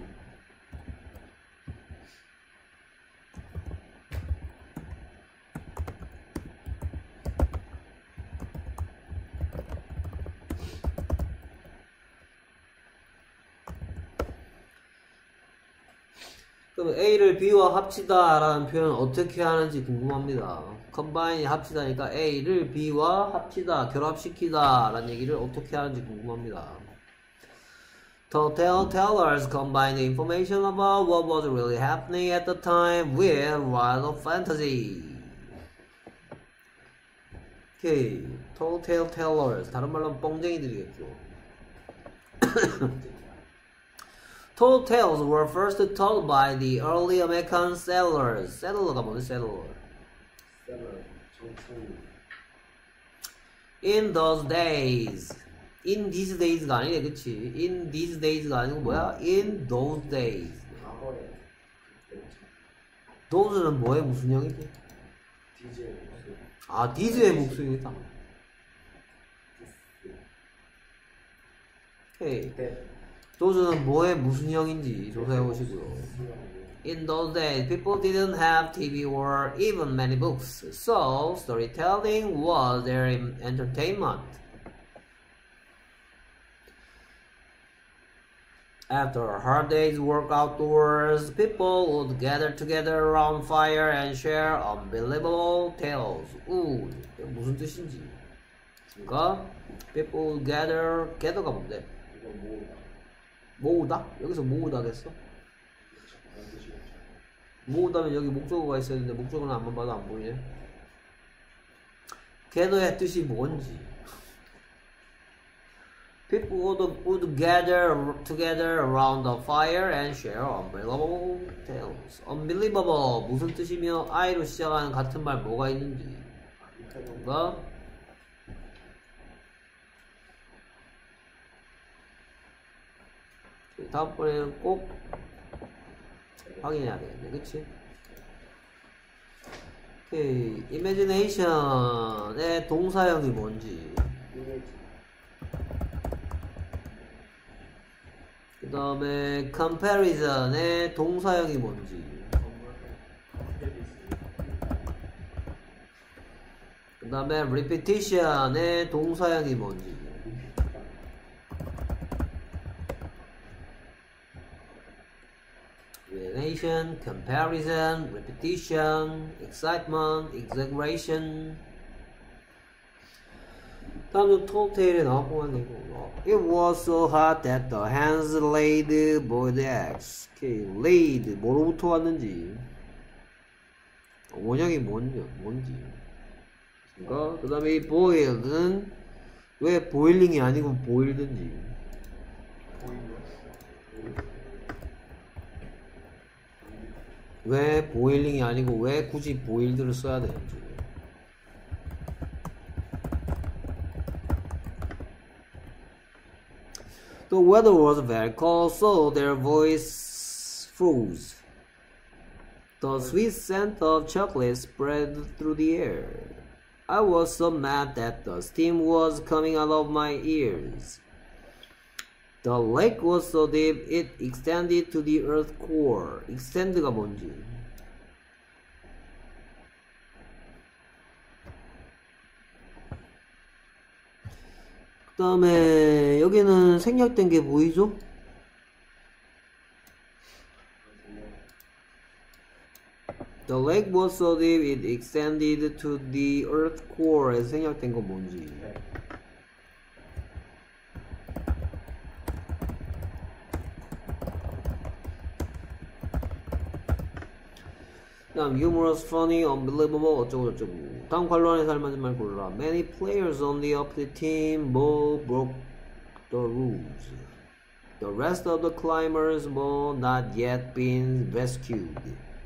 그럼 A를 B와 합치다 라는 표현은 어떻게 하는지 궁금합니다. 컴바인이 합치다니까 A를 B와 합치다, 결합시키다 라는 얘기를 어떻게 하는지 궁금합니다. The tellers combine the information about what was really happening at the time with wild fantasy. 오케이, tellers 다른 말로 하면 뻥쟁이들이겠죠. Tall tales were first told by the early American settlers. settler가 뭐지? settler. In those days. In these days가 아니네, 그치? In these days가 아니고 뭐야? In those days. those는 뭐의 무슨 형이지? 아, these의 목소리겠다. 오케이. those는 뭐의 무슨 형인지 조사해보시고요. In those days, people didn't have TV or even many books, so storytelling was their entertainment. After a hard day's work outdoors, people would gather together around fire and share unbelievable tales. 무슨 뜻인지. 그러니까 people would gather가 뭔데? 모으다? 여기서 모으다겠어? 모으다면 여기 목적어가 있어야 되는데 목적어는 안만 봐도 안 보이네. gather의 뜻이 뭔지. People would gather together around the fire and share unbelievable tales. unbelievable 무슨 뜻이며 I로 시작하는 같은 말 뭐가 있는지. 뭔가 다음번에는 꼭 확인해야 되겠네, 그치? 오케이. imagination의 동사형이 뭔지. 그 다음에 comparison의 동사형이 뭔지. 그 다음에 repetition의 동사형이 뭔지. relation, comparison, repetition, excitement, exaggeration. 다음은 telltale에 나왔구만 이거. It was so hot that the hens laid boiled eggs. 오케이, laid 뭐로부터 왔는지. 원형이 뭔지. 그러니까 그 다음에 이 boiled는 왜 boiling이 아니고 boiled인지. 왜 boiling이 아니고 왜 굳이 boiled를 써야 되는지. The weather was very cold, so their voice froze. The sweet scent of chocolate spread through the air. I was so mad that the steam was coming out of my ears. The lake was so deep it extended to the earth's core. extend가 뭔지. 그 다음에 여기는 생략된 게 보이죠? The lake was so deep it extended to the earth's core에서 생략된 건 뭔지. 다음 humorous, funny, unbelievable 어쩌고저쩌고. 다음 관련해서 알맞은 말 골라. Many players on the opposite team broke the rules. The rest of the climbers not yet been rescued.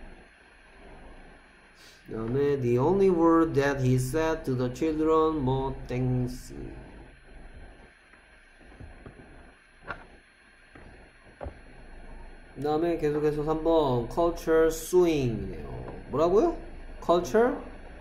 다음에 the only word that he said to the children thanks. 그 다음에 계속해서 3번 culture swing이네요. 뭐라고요? culture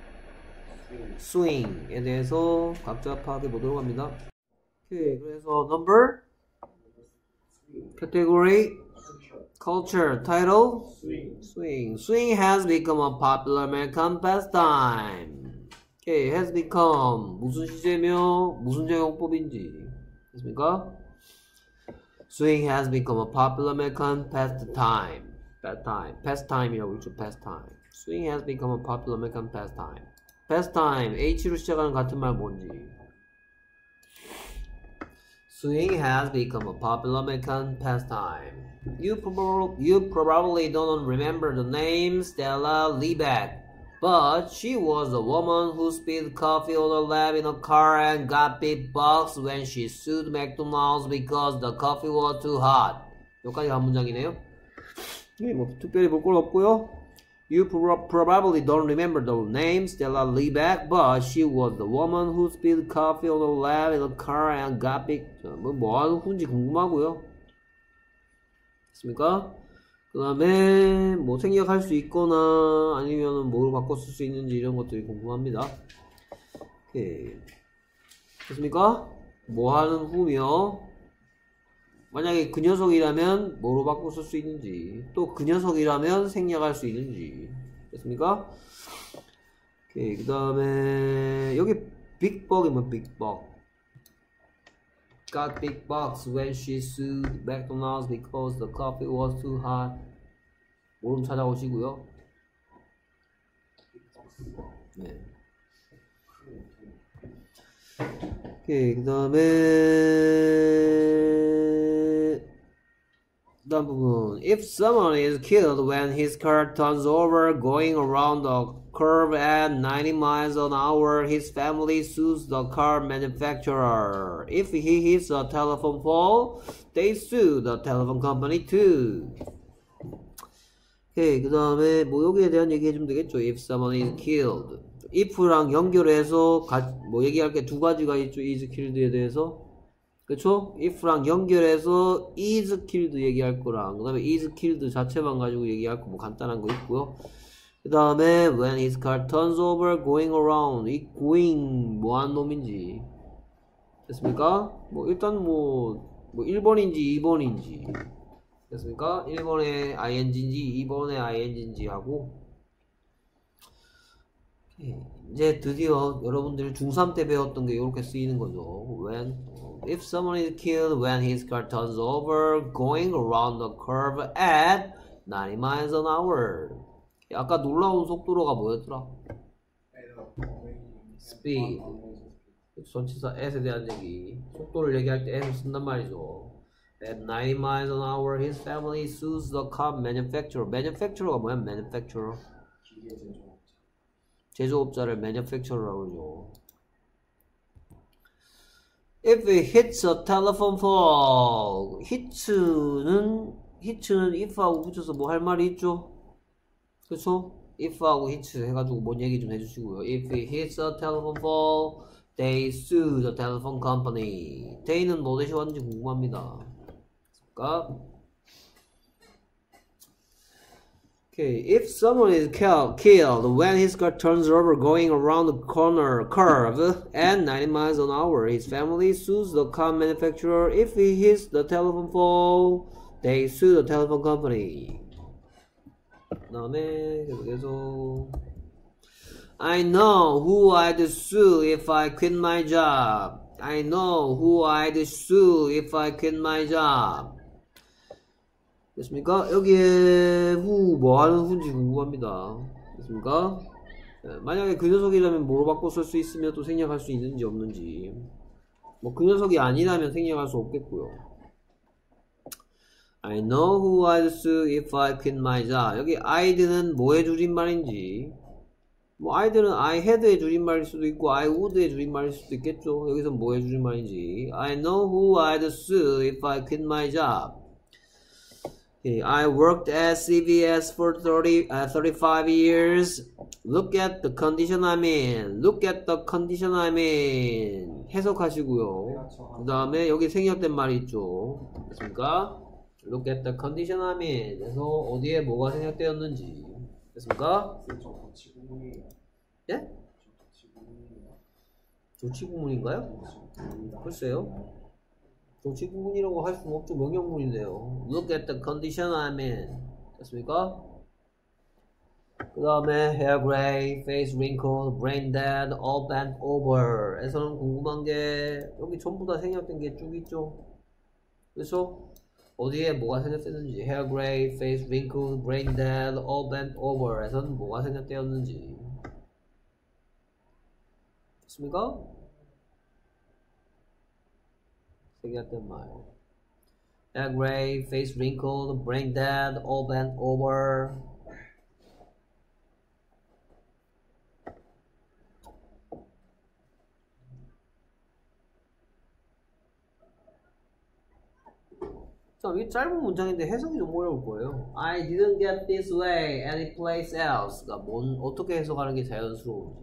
swing에 대해서 각자 파악해 보도록 합니다. 오케이, 그래서 number, category, culture, title, swing. Swing has become a popular American pastime. 오케이, has become 무슨 시제며 무슨 적용법인지 됐습니까? Swing has become a popular American pastime. Pastime이라고 읽죠. pastime. Swing has become a popular American pastime. pastime, H로 시작하는 같은 말 뭔지. Swing has become a popular American pastime. You probably don't remember the name Stella Liebeck, but she was a woman who spilled coffee on her lap in a car and got big bugs when she sued McDonald's because the coffee was too hot. 여기까지 한 문장이네요. 뭐 특별히 볼 건 없고요. You probably don't remember the name Stella Liebeck, but she was the woman who spilled coffee on her lap in a car and got big. 뭐 하는 후인지 궁금하고요. 됐습니까? 그 다음에 뭐 생략할 수 있거나 아니면 뭐로 바꿔 쓸 수 있는지 이런 것들이 궁금합니다. 오케이. 됐습니까? 뭐 하는 후며 만약에 그 녀석이라면 뭐로 바꿔 쓸 수 있는지 또 그 녀석이라면 생략할 수 있는지 됐습니까? 오케이. 그 다음에 여기 빅벅이 뭐 빅벅 got big bugs when she sued McDonald's because the coffee was too hot. 모름 찾아오시고요. 네. 오케이. 그 다음 부분. If someone is killed when his car turns over going around the curve at 90 miles an hour, his family sues the car manufacturer. If he hits a telephone pole, they sue the telephone company too. 오케이. 그 다음에 뭐 여기에 대한 얘기 해주면 되겠죠. If someone is killed. if랑 연결해서 뭐 얘기할 게 두 가지가 있죠. is killed에 대해서. 그쵸? if랑 연결해서 is killed 얘기할 거랑 그 다음에 is killed 자체만 가지고 얘기할 거 뭐 간단한 거 있고요. 그 그 다음에 when his car turns over going around. 이 going 뭐하는 놈인지 됐습니까? 뭐 일단 뭐 1번인지 2번인지 됐습니까? 1번에 ing인지 2번에 ing인지 하고 이제 드디어 여러분들이 중3 때 배웠던 게 이렇게 쓰이는 거죠. when if someone is killed when his car turns over going around the curve at 90 miles an hour. 아까 놀라운 속도로가 뭐였더라? speed. 전치사 at에 대한 얘기. 속도를 얘기할 때 at을 쓴단 말이죠. At 90 miles an hour, his family sues the car manufacturer. manufacturer가 뭐야? manufacturer. 제조업자를 manufacturer라고 그러죠. If it hits a telephone pole. hit는 if하고 붙여서 뭐 할 말이 있죠? 그쵸? if하고 hit 해가지고 뭔 얘기 좀 해주시고요. If it hits a telephone pole, they sue the telephone company. they는 뭐 대시하는지 궁금합니다. 그러니까 okay, if someone is killed when his car turns over going around the curve at 90 miles an hour, his family sues the car manufacturer. If he hits the telephone pole, they sue the telephone company. 그 다음에 계속 I know who I'd sue if I quit my job. I know who I'd sue if I quit my job. 됐습니까? 여기에 후 뭐하는 후인지 궁금합니다. 됐습니까? 만약에 그 녀석이라면 뭐로 바꿔 쓸 수 있으면 또 생략할 수 있는지 없는지. 뭐 그 녀석이 아니라면 생략할 수 없겠고요. I know who I'd sue if I quit my job. 여기 I'd는 뭐의 줄임말인지. 뭐 I'd는 I had의 줄임말일 수도 있고 I would의 줄임말일 수도 있겠죠. 여기서 뭐의 줄임말인지. I know who I'd sue if I quit my job. Okay, I worked at CVS for 35 years. Look at the condition I'm in. Look at the condition I'm in. 해석하시고요. 그 다음에 여기 생략된 말이 있죠. 됐습니까? Look at the condition I'm in. 그래서 어디에 뭐가 생략되었는지. 됐습니까? 예? 조치구문인가요? 글쎄요. 조치구문이라고 할 수는 없죠. 명령문인데요. Look at the condition I'm in. 됐습니까? 그 다음에 hair gray, face wrinkled, brain dead, all bent over. 에서는 궁금한 게 여기 전부 다 생략된 게 쭉 있죠. 그래서 어디에 뭐가 생략되는지 hair gray, face wrinkled, brain dead, all bent over. 에서는 뭐가 생략되었는지. 됐습니까? 생략된 말. hair gray, face wrinkled, brain dead, all bent over. 자, 이 짧은 문장인데 해석이 좀 어려울 거예요. I didn't get this way any place else가 어떻게 해석하는 게 자연스러운지.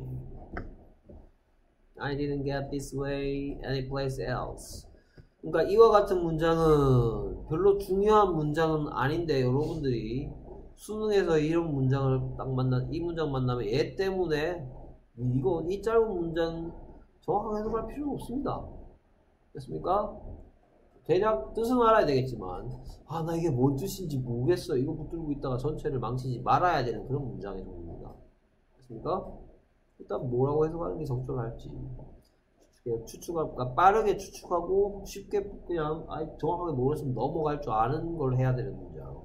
I didn't get this way any place else. 그러니까 이와 같은 문장은 별로 중요한 문장은 아닌데 여러분들이 수능에서 이런 문장을 딱 이 문장 만나면 얘 때문에 이 짧은 문장 정확하게 해석할 필요는 없습니다. 됐습니까? 대략 뜻은 알아야 되겠지만 나 이게 뭔 뜻인지 모르겠어 이거 붙들고 있다가 전체를 망치지 말아야 되는 그런 문장의 종류입니다. 됐습니까? 일단 뭐라고 해석하는 게 적절할지 추측하고 빠르게 추측하고 쉽게 그냥 정확하게 모르겠으면 넘어갈 줄 아는 걸 해야 되는 문장.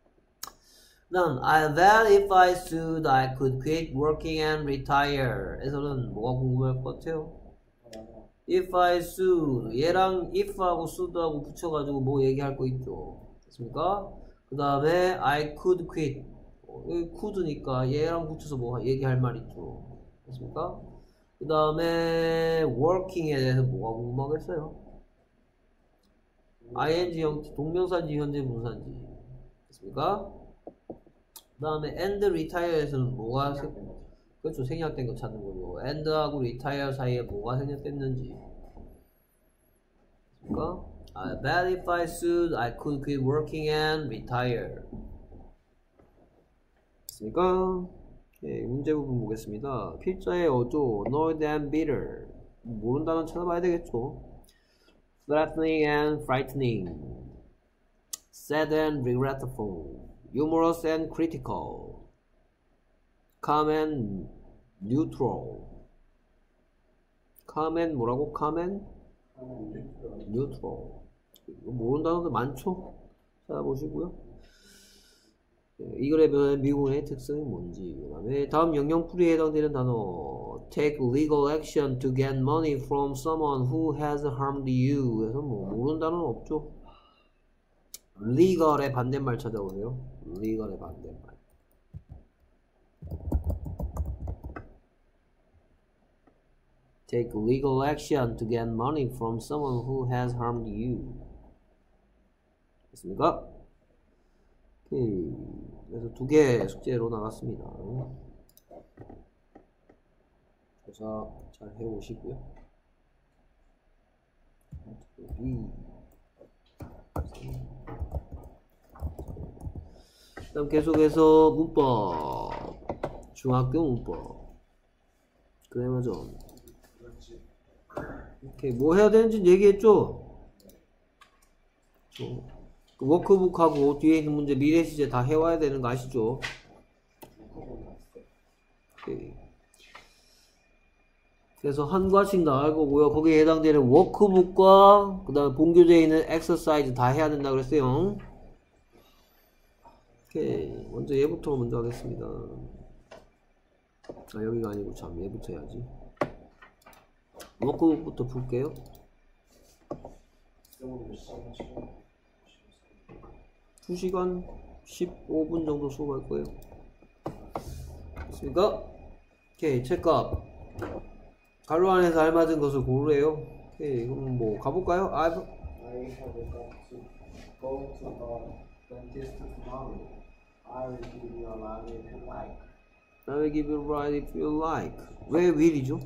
난 I bet if I sued I could quit working and retire. 에서는 뭐가 궁금할 것 같아요? If I sue 얘랑 if하고 sue하고 붙여가지고 뭐 얘기할 거 있죠. 됐습니까? 그 다음에 I could quit 여기 could니까 얘랑 붙여서 뭐 얘기할 말 있죠. 됐습니까? 그 다음에 working에 대해서 뭐가 궁금하겠어요? ing 형태 동명사인지 현재 분사인지. 됐습니까? 그 다음에 and retire에서는 뭐가 그렇죠. 생략된 거 찾는 거죠. and하고 retire 사이에 뭐가 생략됐는지. 그러니까 I bet if I sued, I could quit working and retire. 됐습니까? 예, 문제 부분 보겠습니다. 필자의 어조, annoyed and bitter. 모르는 단어 찾아봐야 되겠죠. threatening and frightening, sad and regretful, humorous and critical, calm and neutral. calm and 뭐라고? calm and neutral. 모르는 단어들 많죠? 찾아보시고요. 이 글에 변한 미국의 특성이 뭔지, 그 다음에 다음 영영풀이에 해당되는 단어 take legal action to get money from someone who has harmed you. 그래서 뭐 모르는 단어는 없죠. legal의 반대말 찾아보세요. legal의 반대말. take legal action to get money from someone who has harmed you. 됐습니까? 그래서 2개 숙제로 나갔습니다. 조사 잘 해오시고요. 그다음 계속해서 문법, 중학교 문법, 그래마전. 이렇게 뭐 해야 되는지 얘기했죠? 그 워크북하고 뒤에 있는 문제 미래 시제 다 해와야 되는 거 아시죠? 그래서 한 과씩 나갈 거고요. 거기에 해당되는 워크북과 그 다음에 본교재에 있는 엑서사이즈 다 해야 된다 그랬어요. 오케이. 먼저 얘부터 먼저 하겠습니다. 아, 여기가 아니고 참 얘부터 해야지. 워크북부터 풀게요. 2시간 15분 정도 수업할 거예요. 됐습니까? 오케이, 책값. 가로 안에서 알맞은 것을 고르래요. 오케이, 그럼 뭐 가볼까요? I have got to go to the dentist tomorrow. I will give you a ride if you like. I will give you a ride if you like. 왜 will이죠?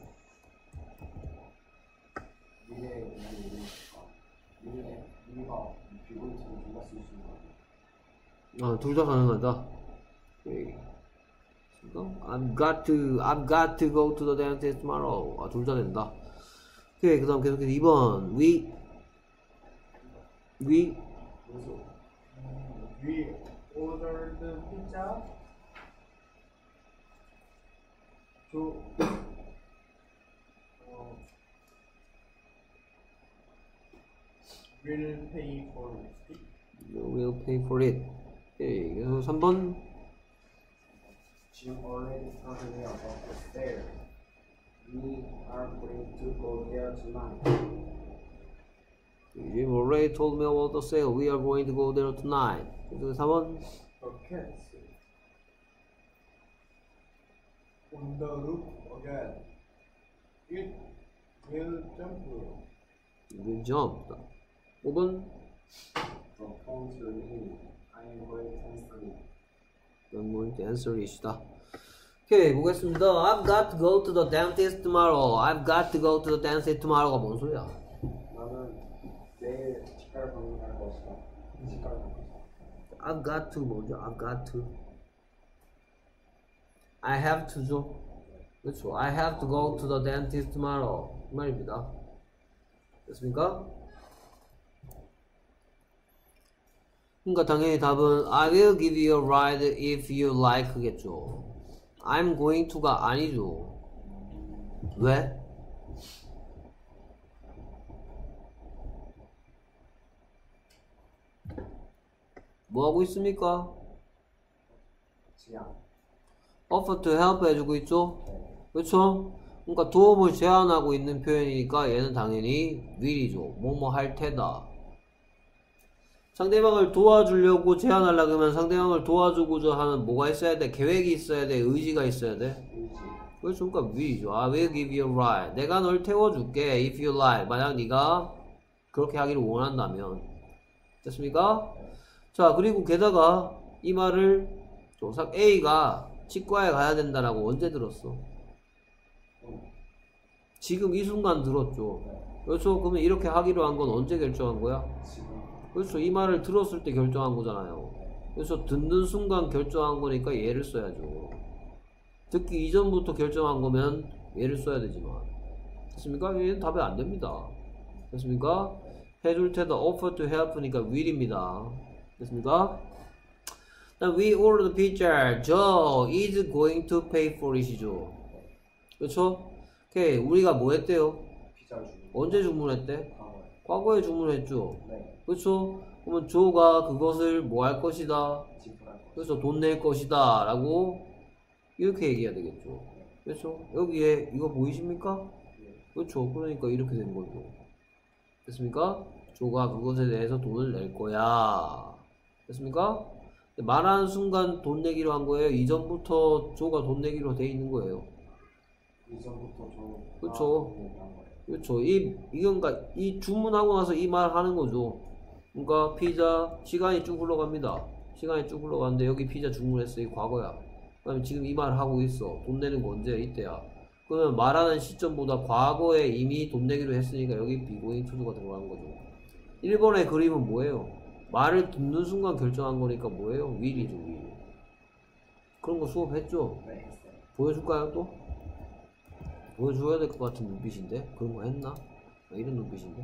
아, 둘 다 가능하다. 오케이. I've got to go to the dentist tomorrow. 아, 둘 다 된다. 오케이, 그 다음 계속해서 2번. We ordered pizza to will pay for it. will pay for it. 오케이, 그래서 3번. Jim already told me about the fair. We are going to go there tonight. Jim already told me about the sale. We are going to go there tonight. 그래서 4번. Okay. On the roof again. It will jump. will jump. 5번. The phone to me. I am going to answer it. I'm going to answer it이다. 오케이, 보겠습니다. I've got to go to the dentist tomorrow. I've got to go to the dentist tomorrow가 뭔 소리야? 나는 내일 치과를 가는 갈 것이다. 치과를 갈 것이다. I've got to 뭐죠? I've got to. I have to죠. 그렇죠. I have to go to the dentist tomorrow. 이 말입니다. 됐습니까? 그러니까 당연히 답은 I will give you a ride if you like겠죠. I'm going to가 아니죠. 왜? 뭐 하고 있습니까? 제안. offer to help 해주고 있죠? 그렇죠? 그러니까 도움을 제안하고 있는 표현이니까 얘는 당연히 will이죠. 뭐뭐 할 테다. 상대방을 도와주려고 제안하려고 하면 상대방을 도와주고자 하는 뭐가 있어야 돼? 계획이 있어야 돼? 의지가 있어야 돼? 그렇죠. 그러니까 will이죠. I will give you a ride. 내가 널 태워줄게. If you like. 만약 네가 그렇게 하기를 원한다면. 됐습니까? 자, 그리고 게다가 이 말을 조사 A가 치과에 가야 된다라고 언제 들었어? 지금 이 순간 들었죠. 그렇죠. 그러면 이렇게 하기로 한 건 언제 결정한 거야? 그렇죠. 이 말을 들었을 때 결정한 거잖아요. 그래서 듣는 순간 결정한 거니까 얘를 써야죠. 듣기 이전부터 결정한 거면 얘를 써야 되지만. 됐습니까? 얘는 답이 안 됩니다. 됐습니까? 해줄 테다 offer to help니까 will입니다. 됐습니까? We ordered pizza. Joe is going to pay for it이죠. 그렇죠? 오케이. 우리가 뭐 했대요? 피자 주문. 언제 주문했대? 과거에. 과거에 주문했죠. 네. 그렇죠? 그러면 조가 그것을 뭐 할 것이다? 지불할 거. 그래서 돈 낼 것이다 라고 이렇게 얘기해야 되겠죠. 그렇죠? 여기에 이거 보이십니까? 그렇죠. 그러니까 이렇게 된 거죠. 됐습니까? 조가 그것에 대해서 돈을 낼 거야. 됐습니까? 말하는 순간 돈 내기로 한 거예요. 이전부터 조가 돈 내기로 돼 있는 거예요. 이전부터 저. 그쵸. 얘기한 거예요. 그렇죠. 그러니까 이 주문하고 나서 이 말 하는 거죠. 그러니까 피자 시간이 쭉 흘러갑니다. 시간이 쭉 흘러가는데 여기 피자 주문했어. 이 과거야. 그다음에 지금 이 말 하고 있어. 돈 내는 거 언제? 이때야. 그러면 말하는 시점보다 과거에 이미 돈 내기로 했으니까 여기 비고잉 투두가 들어간 거죠. 1번의 그림은 뭐예요? 말을 듣는 순간 결정한 거니까 뭐예요? will이죠, will. 그런 거 수업했죠? 네, 했어요. 보여줄까요, 또? 보여줘야 될 것 같은 눈빛인데? 그런 거 했나? 이런 눈빛인데?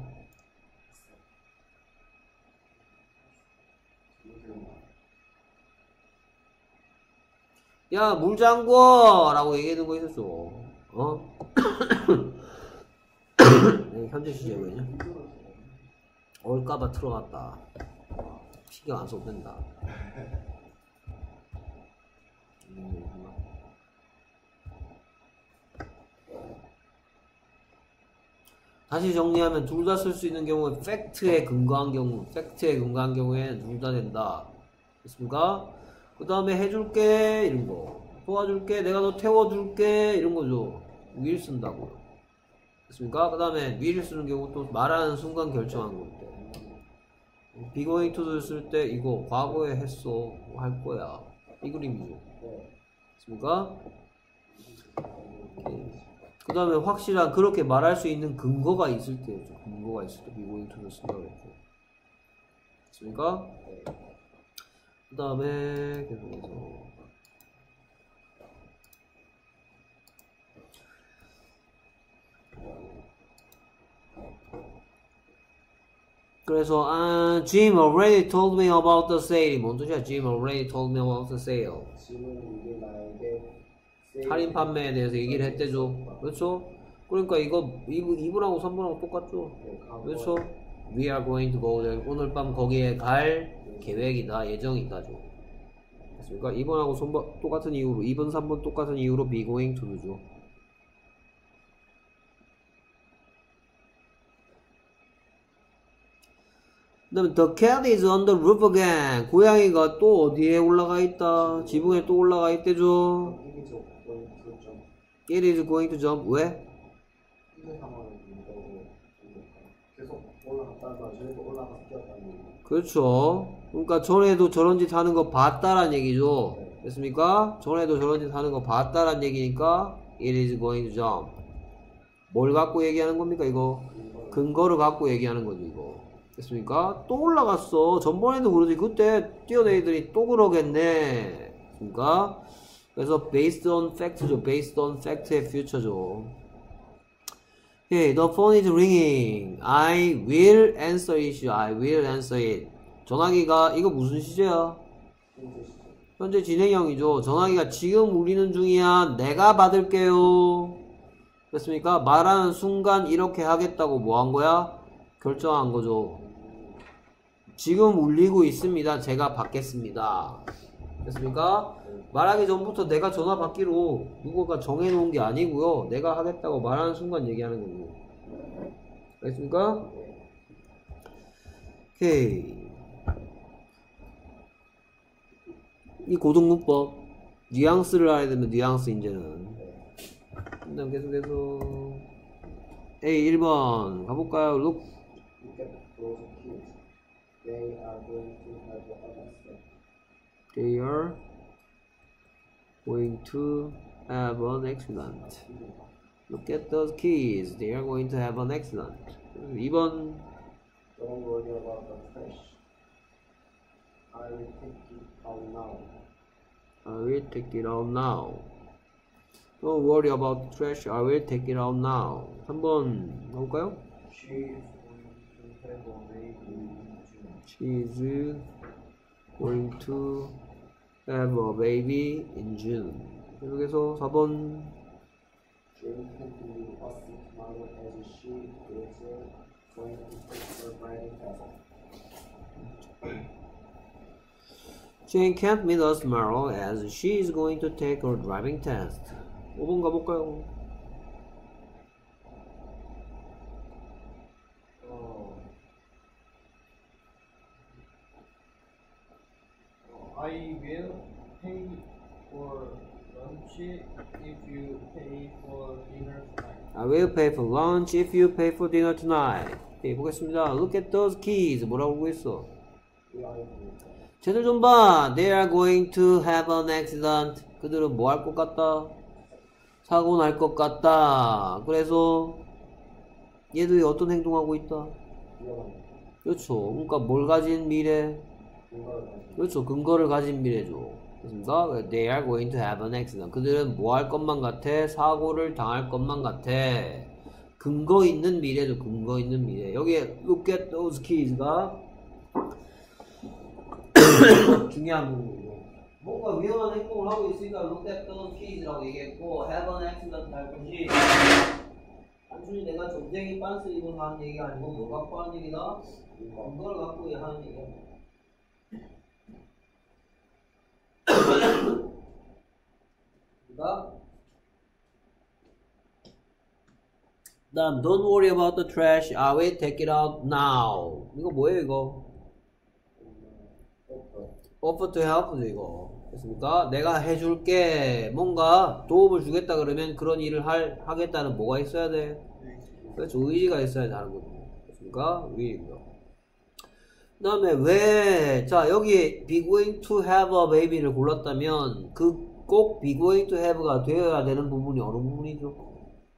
야, 물 잠궈! 라고 얘기하는 거 있었어. 어? 현재 시제 왜냐? 올까봐 틀어놨다. 신경 안 써도 된다. 다시 정리하면 둘 다 쓸 수 있는 경우에 팩트에 근거한 경우에는 둘 다 된다. 됐습니까? 그 다음에 해줄게 이런 거, 도와줄게, 내가 너 태워줄게 이런 거죠. will 쓴다고. 됐습니까? 그 다음에 will 쓰는 경우 또 말하는 순간 결정한 건데, be going to를 쓸 때 이거 과거에 했어 할 거야 이 그림이죠. 됐습니까? 그 다음에 확실한 그렇게 말할 수 있는 근거가 있을 때죠. 근거가 있을 때 be going to를 쓴다고 했고. 됐습니까? 그 다음에 계속해서 그래서 Jim already told me about the sale. 뭔 뜻이야? Jim already told me about the sale. 지금 이게 나에게 할인 판매에 대해서 얘기를 했대죠. 그렇죠? 그러니까 이거 2분하고 3분하고 똑같죠? 그렇죠? We are going to go there. 오늘 밤 거기에 갈 계획이다, 예정이다죠. 됐습니까? 2번하고 똑같은 이유로, 2번, 3번 똑같은 이유로 be going to죠. 그 다음에 the cat is on the roof again. 고양이가 또 어디에 올라가 있다? 지붕에 또 올라가 있대죠. It is going to jump. 왜? 계속 올라갔다가 저희도 올라가서 뛰었다는 그렇죠. 그러니까 전에도 저런 짓 하는 거 봤다란 얘기죠. 됐습니까? 전에도 저런 짓 하는 거 봤다란 얘기니까 it is going to jump. 뭘 갖고 얘기하는 겁니까 이거? 근거를 갖고 얘기하는 거죠 이거. 됐습니까? 또 올라갔어. 전번에도 그러지. 그때 뛰어내리더니 또 그러겠네. 됐습니까? 그래서 based on fact죠. based on fact의 future죠. Okay, the phone is ringing. I will answer it. I will answer it. 전화기가 이거 무슨 시제야? 현재 진행형이죠. 전화기가 지금 울리는 중이야. 내가 받을게요. 됐습니까? 말하는 순간 이렇게 하겠다고 뭐 한 거야? 결정한 거죠. 지금 울리고 있습니다. 제가 받겠습니다. 됐습니까? 말하기 전부터 내가 전화 받기로 누구가 정해놓은 게 아니고요. 내가 하겠다고 말하는 순간 얘기하는 거고. 알겠습니까? 오케이. 이 고등문법 뉘앙스를 알아야 되면 뉘앙스 이제는. 그다음 계속해서 A 1번 가볼까요? Look. They are going to have an accident. Look at those kids. They are going to have an accident. 2번. Don't worry about the trash. I will take it out now. I will take it out now. Don't worry about the trash. I will take it out now. 3번 가볼까요? She is going to have a baby in June. She's going to have a baby in June. 계속해서 4번. Jane can be a tomorrow as she is going to take her driving test. Jane can't meet us tomorrow as she is going to take her driving test. 5번 가볼까요? I will pay for lunch if you pay for dinner tonight. I will pay for lunch if you pay for dinner tonight. 네, 보겠습니다. Look at those kids. 뭐라고 하고 있어? 쟤들 좀 봐. They are going to have an accident. 그들은 뭐 할 것 같다? 사고 날 것 같다. 그래서 얘들이 어떤 행동하고 있다? 그렇죠. 그러니까 뭘 가진 미래? 그렇죠. 근거를 가진 미래죠. 그렇습니까? They are going to have an accident. 그들은 뭐 할 것만 같아? 사고를 당할 것만 같아. 근거 있는 미래죠. 근거 있는 미래. 여기에 look at those kids가 중요한 부분이고, 뭔가 위험한 행동을 하고 있으니까 look at those kids라고 얘기했고, have an accident 할 것이 단순히 내가 점쟁이 빤스 입어서 하는 얘기가 아니고 뭘 갖고 하는 얘기다? 근거를 갖고 하는 얘기야. 다음, don't worry about the trash. I will take it out now. 이거 뭐예요, 이거? offer to help죠, 이거. 됐습니까? 내가 해줄게. 뭔가 도움을 주겠다 그러면 그런 일을 하겠다는 뭐가 있어야 돼? 그렇죠. 의지가 있어야 하는 거죠. 됐습니까? 의지고요. 그 다음에 왜, 자, 여기 be going to have a baby를 골랐다면 그 꼭 be going to have가 되어야 되는 부분이 어느 부분이죠?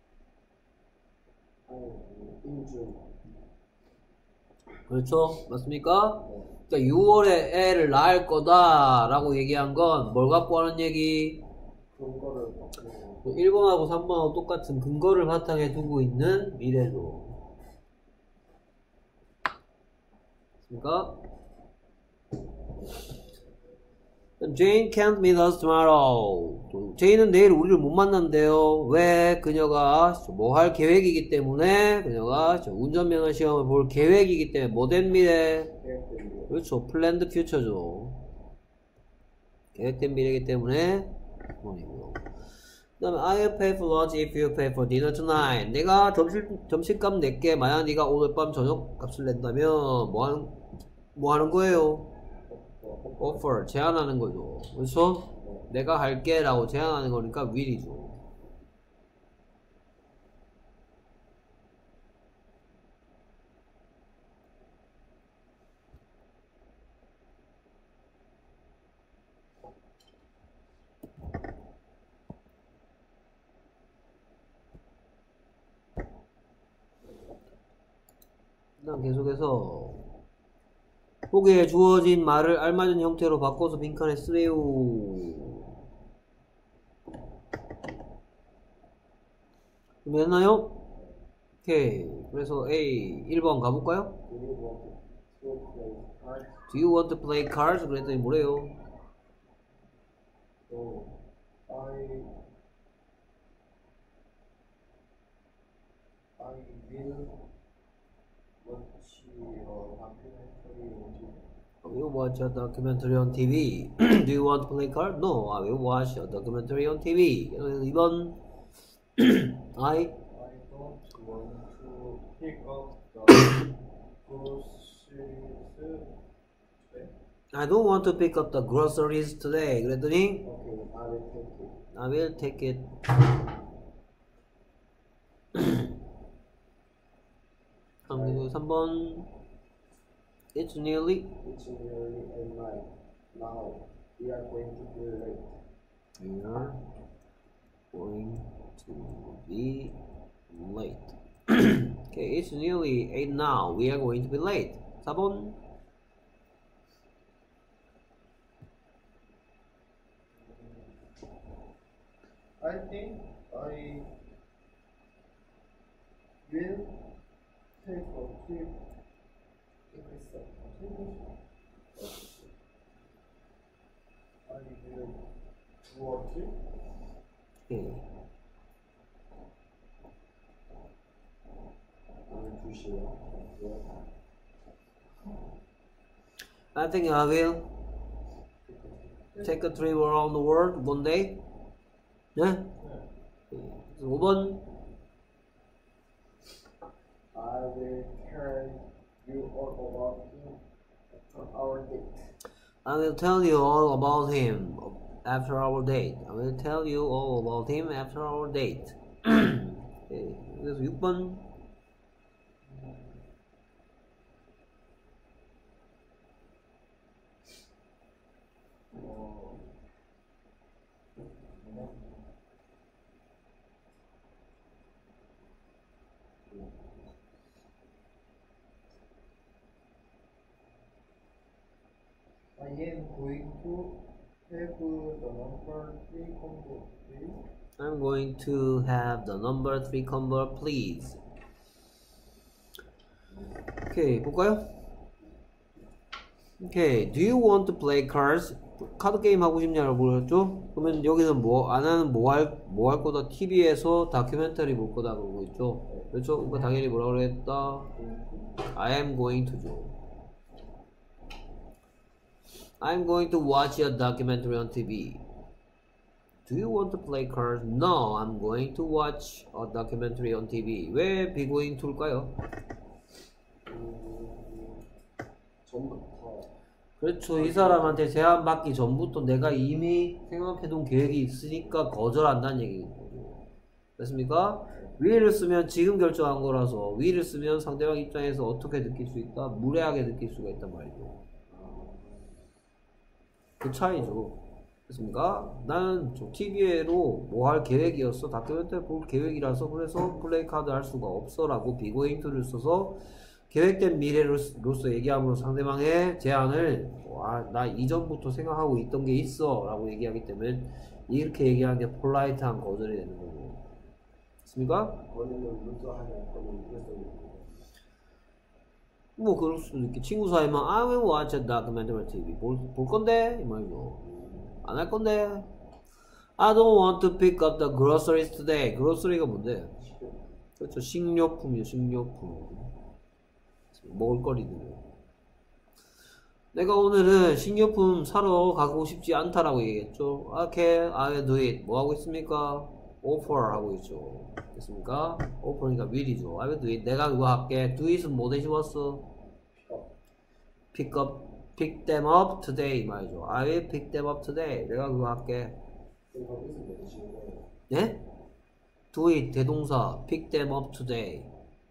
그렇죠? 맞습니까? 그러니까 6월에 애를 낳을 거다 라고 얘기한 건 뭘 갖고 하는 얘기? 1번하고 3번하고 똑같은 근거를 바탕에 두고 있는 미래죠. 맞습니까? Jane can't meet us tomorrow. 제이는 내일 우리를 못 만난대요. 왜? 그녀가 뭐 할 계획이기 때문에, 그녀가 운전면허 시험을 볼 계획이기 때문에, 뭐 된 미래? 그렇죠. planned future죠. 계획된 미래이기 때문에 그거이고요. 그 다음에 I'll pay for lunch if you pay for dinner tonight. 내가 점심값 낼게. 만약 네가 오늘 밤 저녁값을 낸다면 뭐 하는 거예요? offer, 제안하는 거죠. 그렇죠? 내가 할게 라고 제안하는 거니까 will이죠. 그다음 계속해서 보기에 주어진 말을 알맞은 형태로 바꿔서 빈칸에 쓰래요. 됐나요? 오케이. 그래서 A 1번 가볼까요? Do you want to play cards? 그랬더니 뭐래요? I will watch a documentary on TV. Do you want to play cards? No, I will watch a documentary on TV. 2번 I don't want to pick up the groceries today. I don't want to pick up the groceries today. 그랬더니 I will take it. 그리고 3번 It's nearly at night. Now we are going to be late. We are going to be late. Okay, it's nearly 8 now. We are going to be late. 4번 I think I will take a trip. I will go a trip. I think I will take a trip around the world one day. 네? 5번. I will tell you all about him after our date. I will tell you all about him after our date. I will tell you all about him after our date. 그래서 6번. I am going to have the number 3 combo, please. I'm going to have the number 3 combo, please. 오케이, 볼까요? 오케이, do you want to play cards? 카드 게임 하고 싶냐고 물었죠? 그러면 여기서 뭐, 안 하는 뭐 할 거다? TV에서 다큐멘터리 볼 거다 그러고 있죠? 그렇죠? 그러니까 당연히 뭐라고 그랬다? I am going to죠. I'm going to watch a documentary on TV. Do you want to play cards? No, I'm going to watch a documentary on TV. 왜 be going to일까요? 전부터 그렇죠. 이 사람한테 제안 받기 전부터 내가 이미 생각해둔 계획이 있으니까 거절한다는 얘기거든요. 됐습니까? will을 쓰면 지금 결정한 거라서 will을 쓰면 상대방 입장에서 어떻게 느낄 수 있다? 무례하게 느낄 수가 있단 말이죠. 그 차이죠. 됐습니까? 나는 TV로 뭐 할 계획이었어. 다큐멘터리 볼 계획이라서 그래서 플레이 카드 할 수가 없어 라고 비고잉투를 써서 계획된 미래로서 얘기함으로 상대방의 제안을 나 이전부터 생각하고 있던 게 있어 라고 얘기하기 때문에 이렇게 얘기하는 게 폴라이트한 거절이 되는 거고. 됐습니까? 뭐 그럴 수도 있겠. 친구 사이만 I will watch a documentary TV 볼 건데 이 말이죠. 안 할 건데. I don't want to pick up the groceries today. grocery가 뭔데? 그렇죠. 식료품이요. 식료품. 먹을거리들. 내가 오늘은 식료품 사러 가고 싶지 않다라고 얘기했죠. Okay, I will do it. 뭐 하고 있습니까? offer 하고 있죠. 됐습니까? offer니까 will이죠. I will do it. 내가 그거 할게. do it은 뭐 대신 왔어? pick them up today 말이죠. I will pick them up today. 내가 그거 할게. 네? do it 대동사 pick them up today.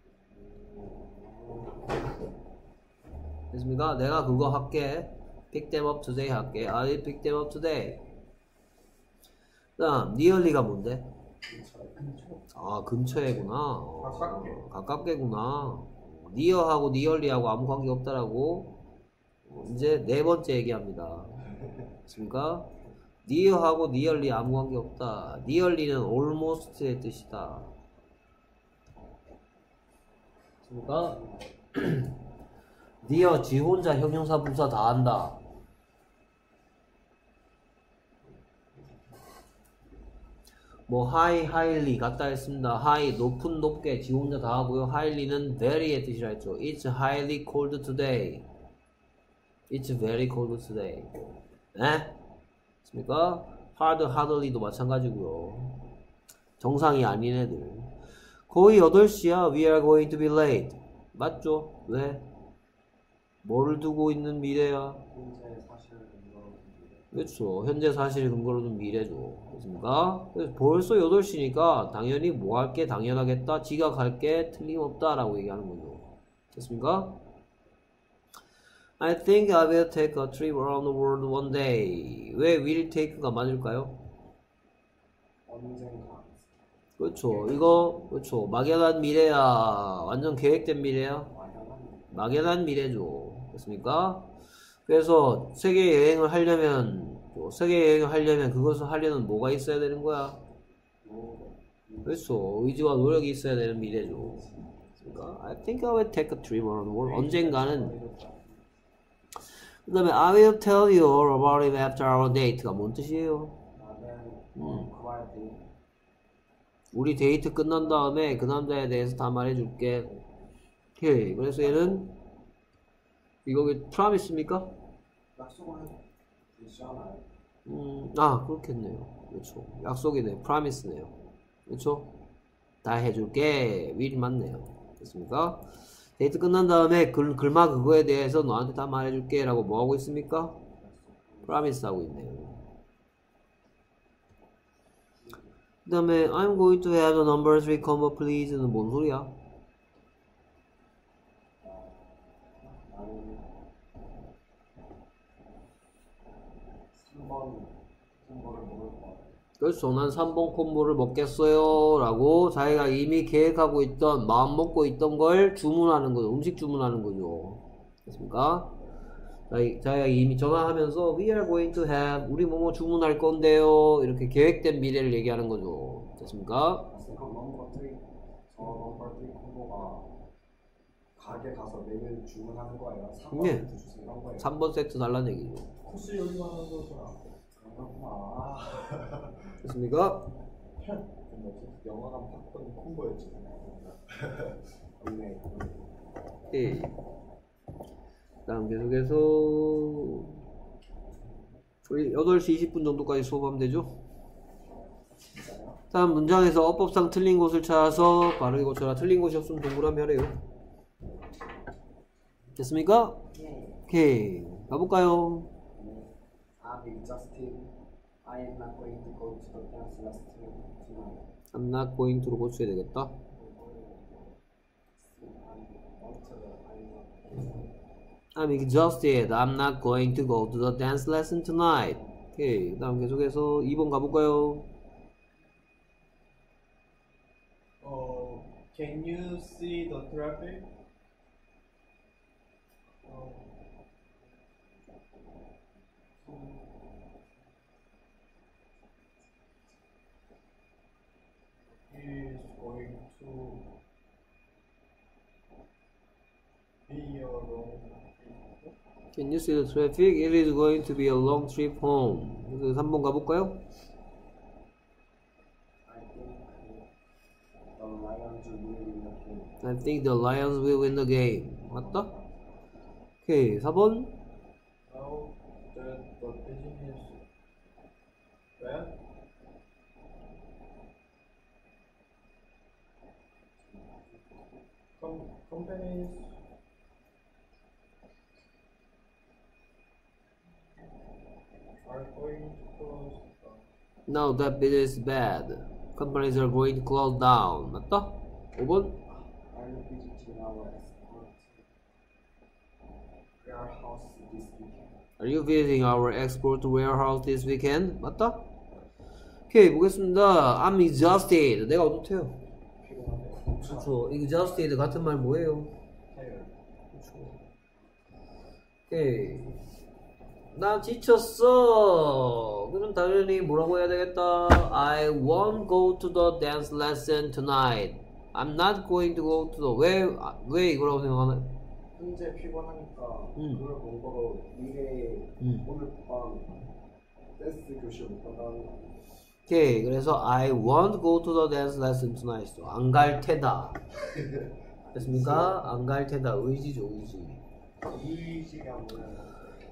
됐습니까? 내가 그거 할게. pick them up today 할게. I will pick them up today. 그 다음 nearly가 뭔데? 아 근처에구나. 가깝게구나. near하고 nearly하고 아무 관계 없다라고 이제 네 번째 얘기합니다. 됐습니까? near하고 nearly 아무 관계 없다. nearly는 almost의 뜻이다. 됐습니까? near 지 혼자 형용사 분사 다 한다. 뭐 high, highly 같다 했습니다. high 높은 높게 지 혼자 다 하고요. highly는 very의 뜻이라 했죠. It's highly cold today. It's very cold today. 네? 맞습니까? hard, hardly도 마찬가지고요. 정상이 아닌 애들. 거의 8시야. We are going to be late. 맞죠? 왜? 뭐를 두고 있는 미래야? 그렇죠. 현재 사실을 근거로 둔 미래죠. 그렇습니까? 그래서 벌써 8시니까 당연히 뭐 할게 당연하겠다. 지각할게 틀림없다 라고 얘기하는 거죠. 됐습니까? I think I will take a trip around the world one day. 왜 will take가 맞을까요? 언젠가. 그렇죠. 이거 그렇죠. 막연한 미래야. 완전 계획된 미래야. 막연한 미래죠. 됐습니까? 그래서 세계 여행을 하려면 그것을 하려면 뭐가 있어야 되는 거야? 그렇죠. 의지와 노력이 있어야 되는 미래죠. 그러니까 I think I will take a trip around the world. 언젠가는. 그 다음에 I will tell you all about it after our date가 뭔 뜻이에요? 우리 데이트 끝난 다음에 그 남자에 대해서 다 말해줄게. 오케이. 그래서 얘는 이거 promise입니까? 약속을 되지 않아요? 그렇겠네요. 그렇죠. 약속이네요. promise네요. 그렇죠? 다 해줄게. will이 맞네요. 됐습니까? 데이트 끝난 다음에 글마 그거에 대해서 너한테 다 말해줄게 라고 뭐 하고 있습니까? promise 하고 있네요. 그 다음에 I'm going to have the number 3 come up please는 뭔 소리야? 나는 3번 콤보를 먹을 것 같아. 그렇죠. 난 3번 콤보를 먹겠어요 라고 자기가 이미 계획하고 있던 마음 먹고 있던 걸 주문하는 거죠. 음식 주문하는 거죠. 됐습니까? 자기가 이미 전화하면서 We are going to have 우리 뭐뭐 주문할 건데요 이렇게 계획된 미래를 얘기하는 거죠. 됐습니까? 넘버 3 콤보가 가게 가서 메뉴 주문하는 거예요? 3번 네. 세트 주세요 한 거예요? 3번 세트 달라는 얘기죠. 코스 요리하는 거구나. 그렇구나. 됐습니까? 영화관 팝콘 콤보였지. 맞네. 예. 다음 계속해서 우리 8시 20분 정도까지 수업하면 되죠? 다음 문장에서 어법상 틀린 곳을 찾아서 바르게 고쳐라. 틀린 곳이 없으면 동그라미 하래요. 됐습니까? 오케이. 가볼까요? I'm exhausted. I am not going to go to the dance lesson tonight. I'm not going to로 고쳐야 되겠다. I'm exhausted. I'm not going to go to the dance lesson tonight. 오케이. 그 다음 계속해서 2번 가볼까요? Can you see the traffic? He is going to be a long trip. Can you see the traffic? It is going to be a long trip home. 그래서 3번 가볼까요? I think the Lions will win the game. I think the Lions will win the game. 맞다? 오케이. 4번. Now that the business well, companies are going to close down. Now that business is bad. Companies are going to close down. 맞다? 5번. Are you visiting our export warehouse this weekend? Are you visiting our export warehouse this weekend? 맞다? 오케이. 보겠습니다. I'm exhausted. 내가 어떻대요? 그렇죠. exhausted 같은 말 뭐예요? 그렇죠. 오케이. 나 지쳤어. 그럼 당연히 뭐라고 해야 되겠다. I won't go to the dance lesson tonight. I'm not going to go to the 왜 이거라고 생각하나요? 현재 피곤하니까 그걸 공부로 미래에 오늘 밤 댄스 교실 못 간다는 거 아니에요? 오케이. 그래서 I won't go to the dance lesson tonight. 안 갈 테다. 됐습니까? 안 갈 테다. 의지죠, 의지. 의지가 뭐야?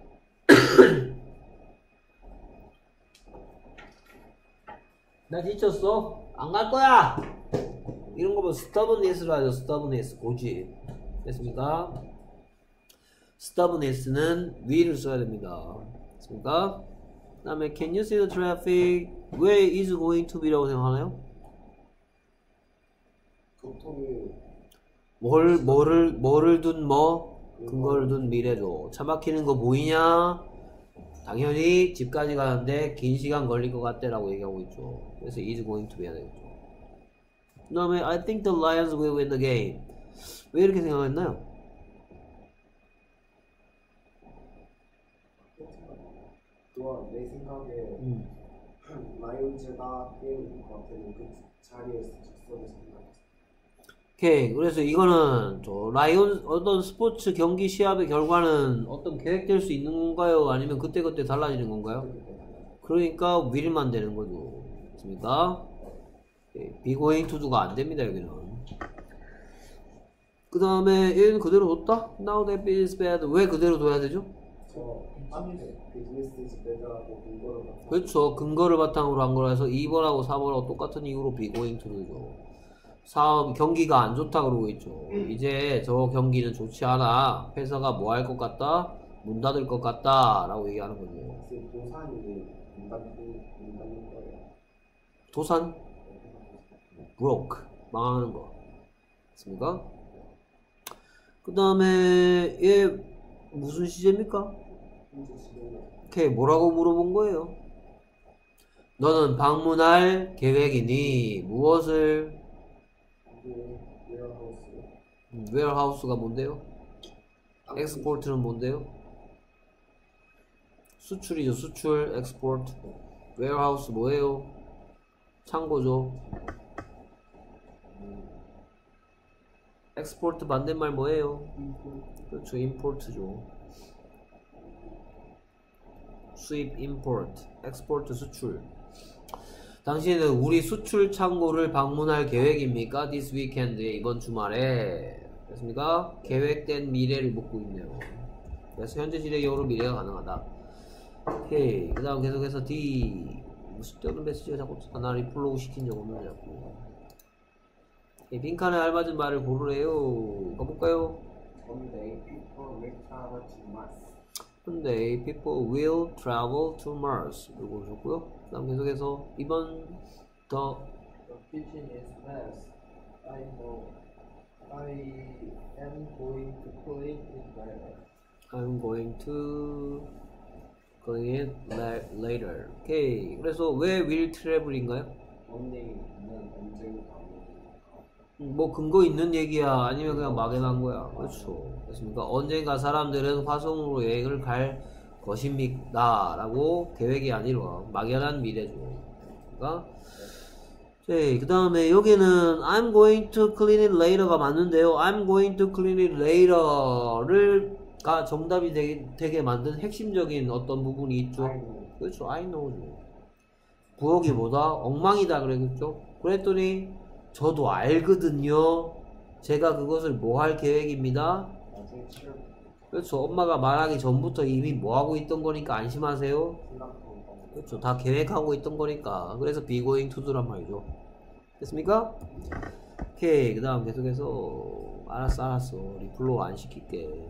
나 지쳤어. 안 갈 거야. 이런 거 보면 stubbornness로 하죠. stubbornness 고집. 됐습니까? stubbornness는 will을 써야 됩니다. 됐습니까? 그 다음에 can you see the traffic? 왜 is going to be라고 생각하나요? 교통이 뭐를 둔 뭐? 근거를 둔 미래죠. 차 막히는 거 보이냐? 당연히 집까지 가는데 긴 시간 걸릴 것 같대라고 얘기하고 있죠. 그래서 is going to be 해야 되겠죠. 그 다음에 I think the Lions will win the game. 왜 이렇게 생각했나요? 또한 내 생각에 라이온즈가 게임 것 같은 그 자리에서 즉석에서 오케이. 그래서 이거는 저 라이온 어떤 스포츠 경기 시합의 결과는 어떤 계획될 수 있는 건가요? 아니면 그때그때 달라지는 건가요? 그러니까 will만 되는 거죠. 맞습니까? be going to가 안 됩니다, 여기는. 그 다음에 얘는 그대로 뒀다? Now that is bad. 왜 그대로 둬야 되죠? 비즈니스 is bed라고 근거를 바탕으로. 그렇죠. 근거를 바탕으로 한 거라서 2번하고 4번하고 똑같은 이유로 be going to죠. 사업 경기가 안 좋다 그러고 있죠. 이제 저 경기는 좋지 않아. 회사가 뭐 할 것 같다? 문 닫을 것 같다 라고 얘기하는 거죠. 도산이 문 닫는 거예요. 도산? broke. 망하는 거. 맞습니까? 그 다음에 얘 무슨 시제입니까? 오케이. 뭐라고 물어본 거예요? 너는 방문할 계획이니 무엇을? 웨어하우스가 뭔데요? 엑스포트는 뭔데요? 수출이죠. 수출, 엑스포트. 웨어하우스 뭐예요? 창고죠. 엑스포트 반대말 뭐예요? 그렇죠. 임포트죠. 수입, 임포트. 엑스포트, 수출. 당신은 우리 수출 창고를 방문할 계획입니까? This weekend, 이번 주말에. 됐습니까? 계획된 미래를 묻고 있네요. 그래서 현재 시대 영어로 미래가 가능하다. 오케이. 그 다음 계속해서 D. 쓸데없는 메시지가 자꾸 하나 리플로우 시킨 적 없는 자꾸. 빈칸에 알맞은 말을 고르래요. 가볼까요? One day people will travel to Mars. 이거 고르셨고요. 그 다음 계속해서 2번 더. The kitchen is mess. I know. I am going to clean it later. I'm going to clean it later. 오케이. 그래서 왜 will travel인가요? 언니는 언젠가 뭐 근거 있는 얘기야? 아니면 그냥 막연한 거야? 그렇죠. 그렇습니까? 언젠가 사람들은 화성으로 여행을 갈 것입니다. 라고 계획이 아니라 막연한 미래죠. 그러니까 그 다음에 여기는 I'm going to clean it later가 맞는데요. I'm going to clean it later를 가 정답이 되게 만든 핵심적인 어떤 부분이 있죠. 그렇죠. I know죠. 부엌이 뭐다? 엉망이다 그랬죠. 그랬더니 저도 알거든요. 제가 그것을 뭐 할 계획입니다. 그렇죠. 엄마가 말하기 전부터 이미 뭐 하고 있던 거니까 안심하세요. 그렇죠. 다 계획하고 있던 거니까. 그래서 be going to do란 말이죠. 됐습니까? 오케이. 그 다음 계속해서 알았어. 리플로 안 시킬게.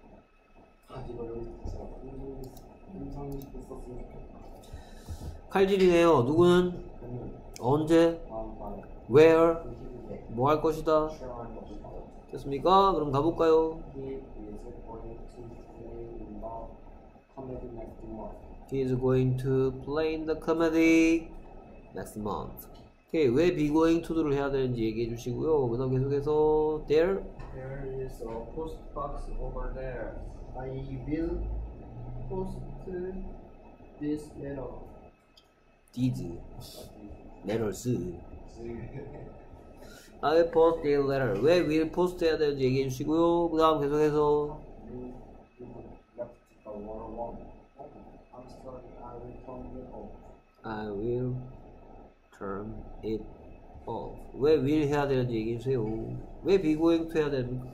칼질이네요. 누구는? 언제? Where? 뭐 할 것이다? 됐습니까? 그럼 가볼까요? He is going to play in the comedy next month. 오케이. 왜 be going to를 해야 되는지 얘기해 주시고요. 그 다음 계속해서 There is a post box over there. I will post this letter. These letters. I will post the letter. 왜 will post 해야 되는지 얘기해 주시고요. 그 다음 계속해서 I will turn it off. 왜 will 해야 되는지 얘기해 주세요. 왜 be going to 해야 됩니까?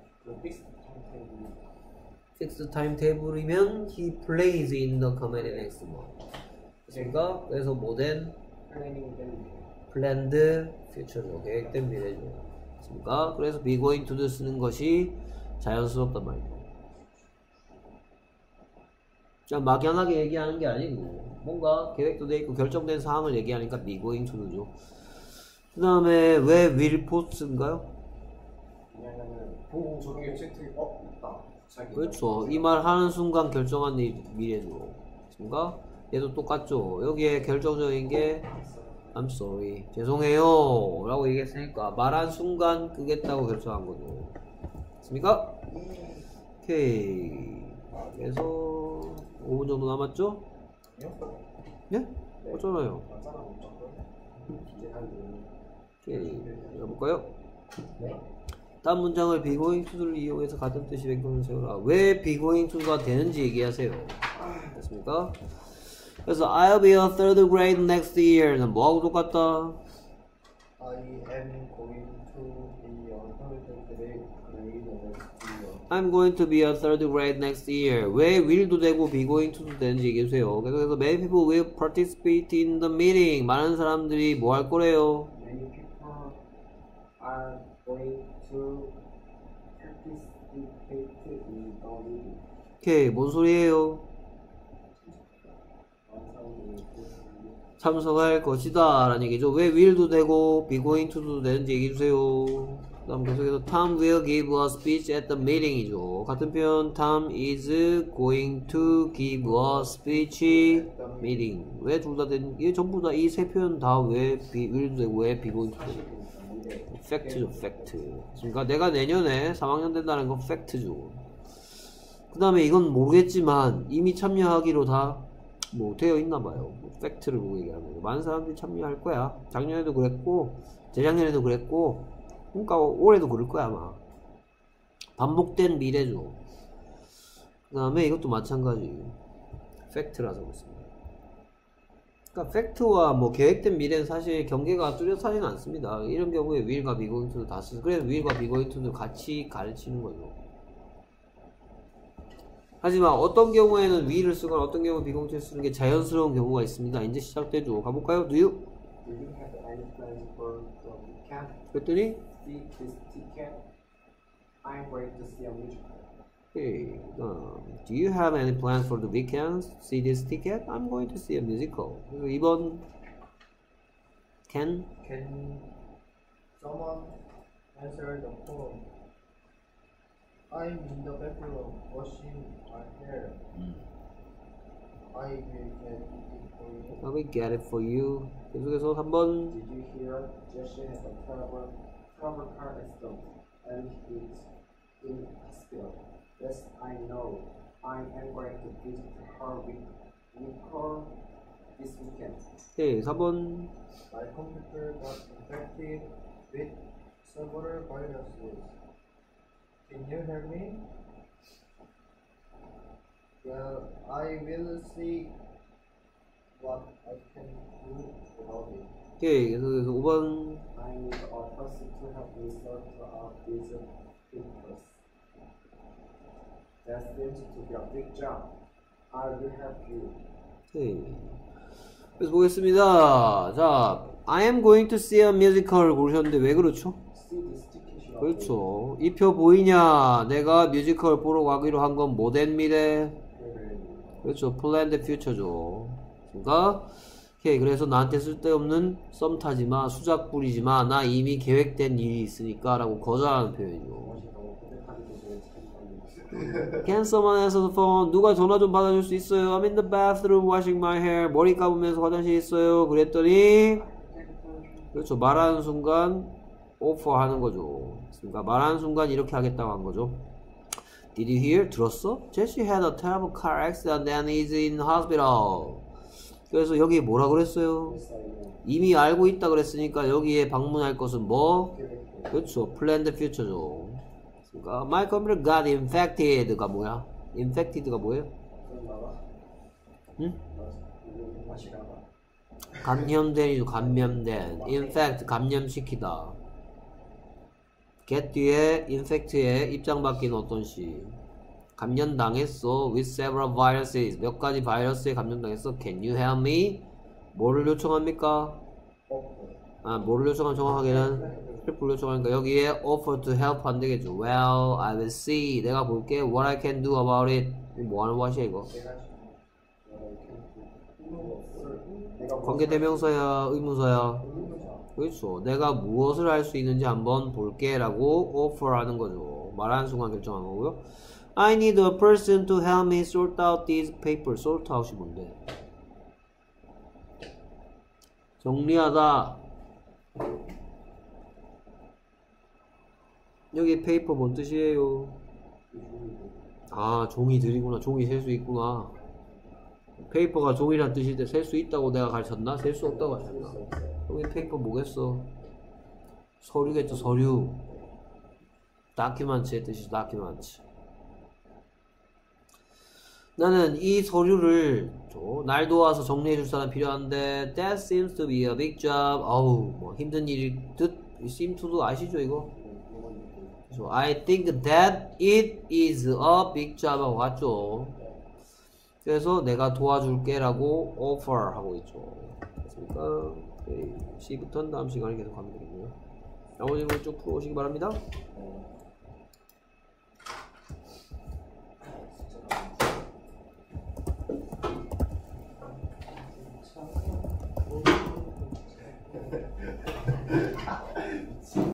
Fixed timetable이면 he plays in the comedy next month. 그러니까 그래서 뭐된 planned future죠. 계획된 미래죠. 그렇습니까? 그래서 be going to 쓰는 것이 자연스럽단 말이죠. 그냥 막연하게 얘기하는 게 아니고 뭔가 계획도 돼 있고 결정된 사항을 얘기하니까 be going to죠. 그 다음에 왜 will post인가요? 왜냐면은 보고 저게 채택 있다. 그렇죠. 이 말 하는 순간 결정한 미래죠. 그렇습니까? 얘도 똑같죠. 여기에 결정적인 게 I'm sorry. 죄송해요. 라고 얘기했으니까 말한 순간 끄겠다고 결정한 거죠. 됐습니까? 오케이. 그래서 5분 정도 남았죠? 네? 맞잖아요. 맞잖아, 무조건. 이제 한 오케이. 해볼까요? 네? 다음 문장을 begoing to를 이용해서 같은 뜻이 변경을 세우라. 왜 begoing to가 되는지 얘기하세요. 됐습니까? 그래서 I'll be a third grade next year는 뭐하고 똑같다? I am going to be a third grade next year. I'm going to be a third grade next year. 왜 will도 되고 be going to도 되는지 얘기해주세요. 그래서 many people will participate in the meeting. 많은 사람들이 뭐 할 거래요? Many people are going to participate in the meeting. 오케이, 뭔 소리예요? 참석할 것이다 라는 얘기죠. 왜 will도 되고 be going to도 되는지 얘기해주세요. 그 다음 계속해서 Tom will give a speech at the meeting 이죠. 같은 표현 Tom is going to give a speech meeting. 왜 둘 다 되는, 이게 전부 다 이 세 표현 다 왜 will도 되고 왜 be going to 되고 팩트죠, 팩트. 그러니까 내가 내년에 3학년 된다는 건 팩트죠. 그 다음에 이건 모르겠지만 이미 참여하기로 다 뭐 되어 있나봐요. 팩트를 보고 얘기하면 많은 사람들이 참여할 거야. 작년에도 그랬고 재작년에도 그랬고 그러니까 올해도 그럴 거야 아마. 반복된 미래죠. 그 다음에 이것도 마찬가지 팩트라서 그렇습니다. 그러니까 팩트와 뭐 계획된 미래는 사실 경계가 뚜렷하지는 않습니다. 이런 경우에 will과 be going to도 다 쓰고 그래서 will과 be going to도 같이 가르치는 거죠. 하지만 어떤 경우에는 will을 쓰거나 어떤 경우는 be going to를 쓰는 게 자연스러운 경우가 있습니다. 이제 시작되죠. 가볼까요? Do you have any plans for the weekend? 그랬더니 See this ticket? I'm going to see a musical. Okay. Do you have any plans for the weekends? See this ticket? I'm going to see a musical. 그리고 2번 Can someone answer the phone? I'm in the bathroom washing my hair. I will get it for you. I will get it for you. 계속해서 3번 Did you hear Jesse has a terrible car accident and he's in hospital? Yes, I know. I am going to visit her with Nicole this weekend. 오케이 4번 My computer got infected with several viruses. Can you help me? Well, I will see what I can do about it. 오케이 계속해서 5번 I need a person to help me sort out these papers. That seems to be a big job. I will help you. 오케이 그래서 보겠습니다. 자 I am going to see a musical 고르셨는데 왜 그렇죠? See this ticket. 그렇죠. 이 표 보이냐? 내가 뮤지컬 보러 가기로 한 건 뭐된 미래? 그렇죠. planned future죠. 그러니까 오케이 그래서 나한테 쓸데없는 썸 타지마, 수작 부리지마, 나 이미 계획된 일이 있으니까 라고 거절하는 표현이죠. Can someone answer the phone? 누가 전화 좀 받아줄 수 있어요? I'm in the bathroom washing my hair. 머리 감으면서 화장실에 있어요. 그랬더니 그렇죠. 말하는 순간 offer 하는 거죠. 그러니까 말하는 순간 이렇게 하겠다고 한 거죠. Did you hear? 들었어? Jesse had a terrible car accident and is in hospital. 그래서 여기에 뭐라 그랬어요? 이미 알고 있다 그랬으니까 여기에 방문할 것은 뭐? 그렇죠. planned future죠. 그러니까 my computer got infected가 뭐야? infected가 뭐예요? 응? 감염된이죠. 감염된. infect 감염시키다. get 뒤에 infect의 입장 바뀐 어떤 시 감염당했어. with several viruses 몇 가지 바이러스에 감염당했어. Can you help me? 뭐를 요청합니까? 뭐를 요청하면 정확하게는 help를 요청하니까 여기에 offer to help 안 되겠죠. Well, I will see. 내가 볼게. What I can do about it. 뭐 하는 것이야 이거? 관계대명사야, 의문사야? 그렇죠. 내가 무엇을 할 수 있는지 한번 볼게 라고 offer 하는 거죠. 말하는 순간 결정한 거고요. I need a person to help me sort out these papers. sort out이 뭔데? 정리하다. 여기 paper 뭔 뜻이에요? 아, 종이들이구나. 종이 셀 수 있구나. 페이퍼가 종이란 뜻인데 셀 수 있다고 내가 가르쳤나? 셀 수 없다고 가르쳤나? 여기 페이퍼 뭐겠어? 서류겠죠, 서류. 다큐멘트의 뜻이 다큐멘트. 나는 이 서류를 날 도와서 정리해줄 사람 필요한데 that seems to be a big job. 어우, 뭐 힘든 일일 듯. seem to도 아시죠 이거? 그래서 I think that it is a big job 하고 갔죠. 그래서 내가 도와줄게 라고 offer 하고 있죠. 됐습니까? C부터는 다음 시간에 계속 하면 되겠네요. 나머지 쭉 풀어오시기 바랍니다.